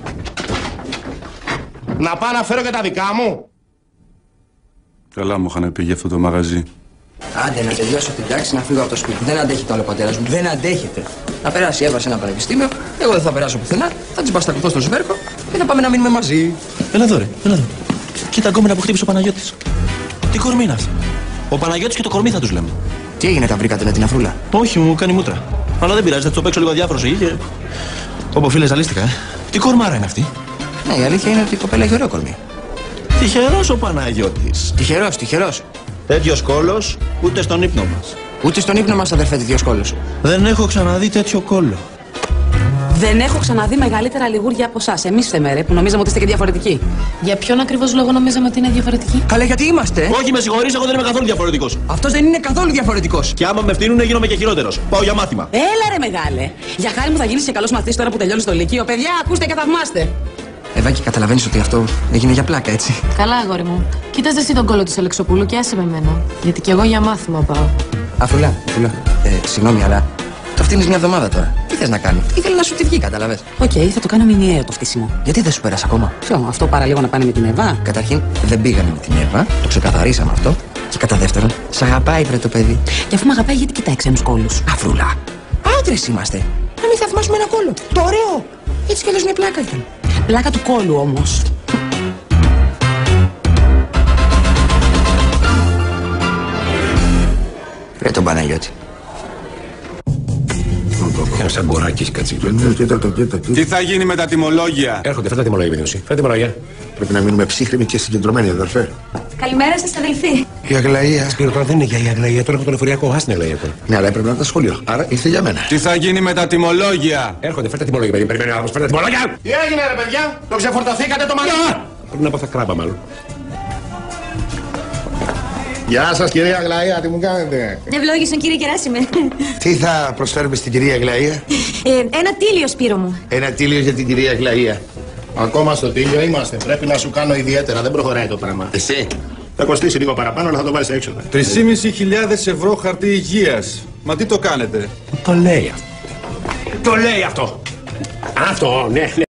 Να πάω να φέρω και τα δικά μου. Καλά μου είχαν πει για αυτό το μαγαζί. Άντε να τελειώσω την τάξη να φύγω από το σπίτι. Δεν αντέχει το άλλο πατέρας μου. Δεν αντέχεται. Να περάσει η Εύα σε ένα πανεπιστήμιο. Εγώ δεν θα περάσω πουθενά. Θα την παστακουθώ στο σβέρκο και θα πάμε να μείνουμε μαζί. Έλα εδώ, ρε, έλα εδώ. Κοίτα γκόμενα που χτύπησε ο Παναγιώτης. Τι κορμί είναι αυτό? Ο Παναγιώτης και το κορμί θα τους λέμε. Τι έγινε, τα βρήκατε με την Αφρούλα? Όχι, μου κάνει μούτρα. Αλλά δεν πειράζει, θα το παίξω λίγο αδιάφρος εκεί και. Όπω φίλε, ζαλίστηκα, Τι κορμάρα είναι αυτή? Ναι, η αλήθεια είναι ότι η κοπέλα έχει ωραίο κορμί. Τυχερός ο Παναγιώτης. Τυχερός. Τέτοιος κόλος ούτε στον ύπνο μας. Ούτε στον ύπνο μας, αδερφέ, τέτοιος κόλος. Δεν έχω ξαναδεί τέτοιο κόλλο. Δεν έχω ξαναδεί μεγαλύτερα λιγούρια από εσάς. Εμείς φταίμε, ρε, που νομίζαμε ότι είστε και διαφορετικοί. Για ποιον ακριβώς λόγο νομίζαμε ότι είναι διαφορετικοί? Καλά, γιατί είμαστε? Όχι, με συγχωρείς, εγώ δεν είμαι καθόλου διαφορετικός. Αυτός δεν είναι καθόλου διαφορετικός. Και άμα με φτύνουνε, γίνομαι και χειρότερος. Πάω για μάθημα. Έλα, ρε, μεγάλε. Για χάρη μου θα γίνεις και καλός μαθητής τώρα που τελειώνεις το λύκειο. Παιδιά, ακούστε και θαυμάστε. Ευάκη, καταλαβαίνεις ότι αυτό έγινε για πλάκα, έτσι? Καλά, αγόρι μου. Κοίταζε εσύ τον κόλλο της Αλεξοπούλου και άσε με εμένα. Γιατί κι εγώ για μάθημα πάω. Αφρούλα. Συγγνώμη, αλλά το φτύνεις μια εβδομάδα τώρα. Τι θες να κάνει? Ήθελε να σου τη βγει, καταλαβες. Οκ, θα το κάνω μηνιαίο το φτύσιμο. Γιατί δεν σου πέρασε ακόμα? Ποιο, αυτό παραλίγο να πάνε με την Εύα? Καταρχήν, δεν πήγανε με την Εύα, το ξεκαθαρίσαμε αυτό. Και κατά δεύτερον, σ' αγαπάει, βρε το παιδί. Και αφού με αγαπάει, γιατί κοιτάει ξένους κόλλους? Αφρούλα. Άντρες είμαστε. Να μην θαυμάσουμε ένα κόλλο. Το ωραίο. Έτσι κι αλλιώς μια πλάκα ήταν. Πλάκα του κόλλου όμως. Ρε τον Παναγιώτη. Ένα σαν κοράκι έχει κάτσει. Τι θα γίνει με τα τιμολόγια? Έρχονται, φέρτε τιμολόγια, Μινούση. Φέρτε τιμολόγια. Πρέπει να μείνουμε ψύχρεμοι και συγκεντρωμένοι, αδερφέ. Καλημέρα σας, αδελφοί. Η Αγλαία. Σπύρο, τώρα δεν είναι για η Αγλαία, τώρα έχω τον εφοριακό. Άσε την Αγλαία τώρα. Ναι, αλλά έπρεπε να τα σχολείο. Άρα ήρθε για μένα. Τι θα γίνει με τα τιμολόγια? Έρχονται, φέρτε τιμολόγια, παιδί. Περιμένω να φέρτε τιμολόγια. Τι έγινε, ρε παιδιά? Το ξεφορτωθήκατε το μαλλί? Πρέπει να πάω κράμπα, μάλλον. Γεια σας, κυρία Αγλαία, τι μου κάνετε? Ευλόγησον, κύριε Γεράσιμε. Τι θα προσφέρουμε στην κυρία Αγλαία? Ένα τίλιο, Σπύρο μου. Ένα τίλιο για την κυρία Αγλαία. Ακόμα στο τίλιο είμαστε. Πρέπει να σου κάνω ιδιαίτερα. Δεν προχωράει το πράγμα. Εσύ. Θα κοστίσει λίγο παραπάνω, αλλά θα το βάλεις έξω. 3.500 ευρώ χαρτί υγείας. Μα τι το κάνετε? Το λέει αυτό. Το λέει αυτό. Αυτό, ναι.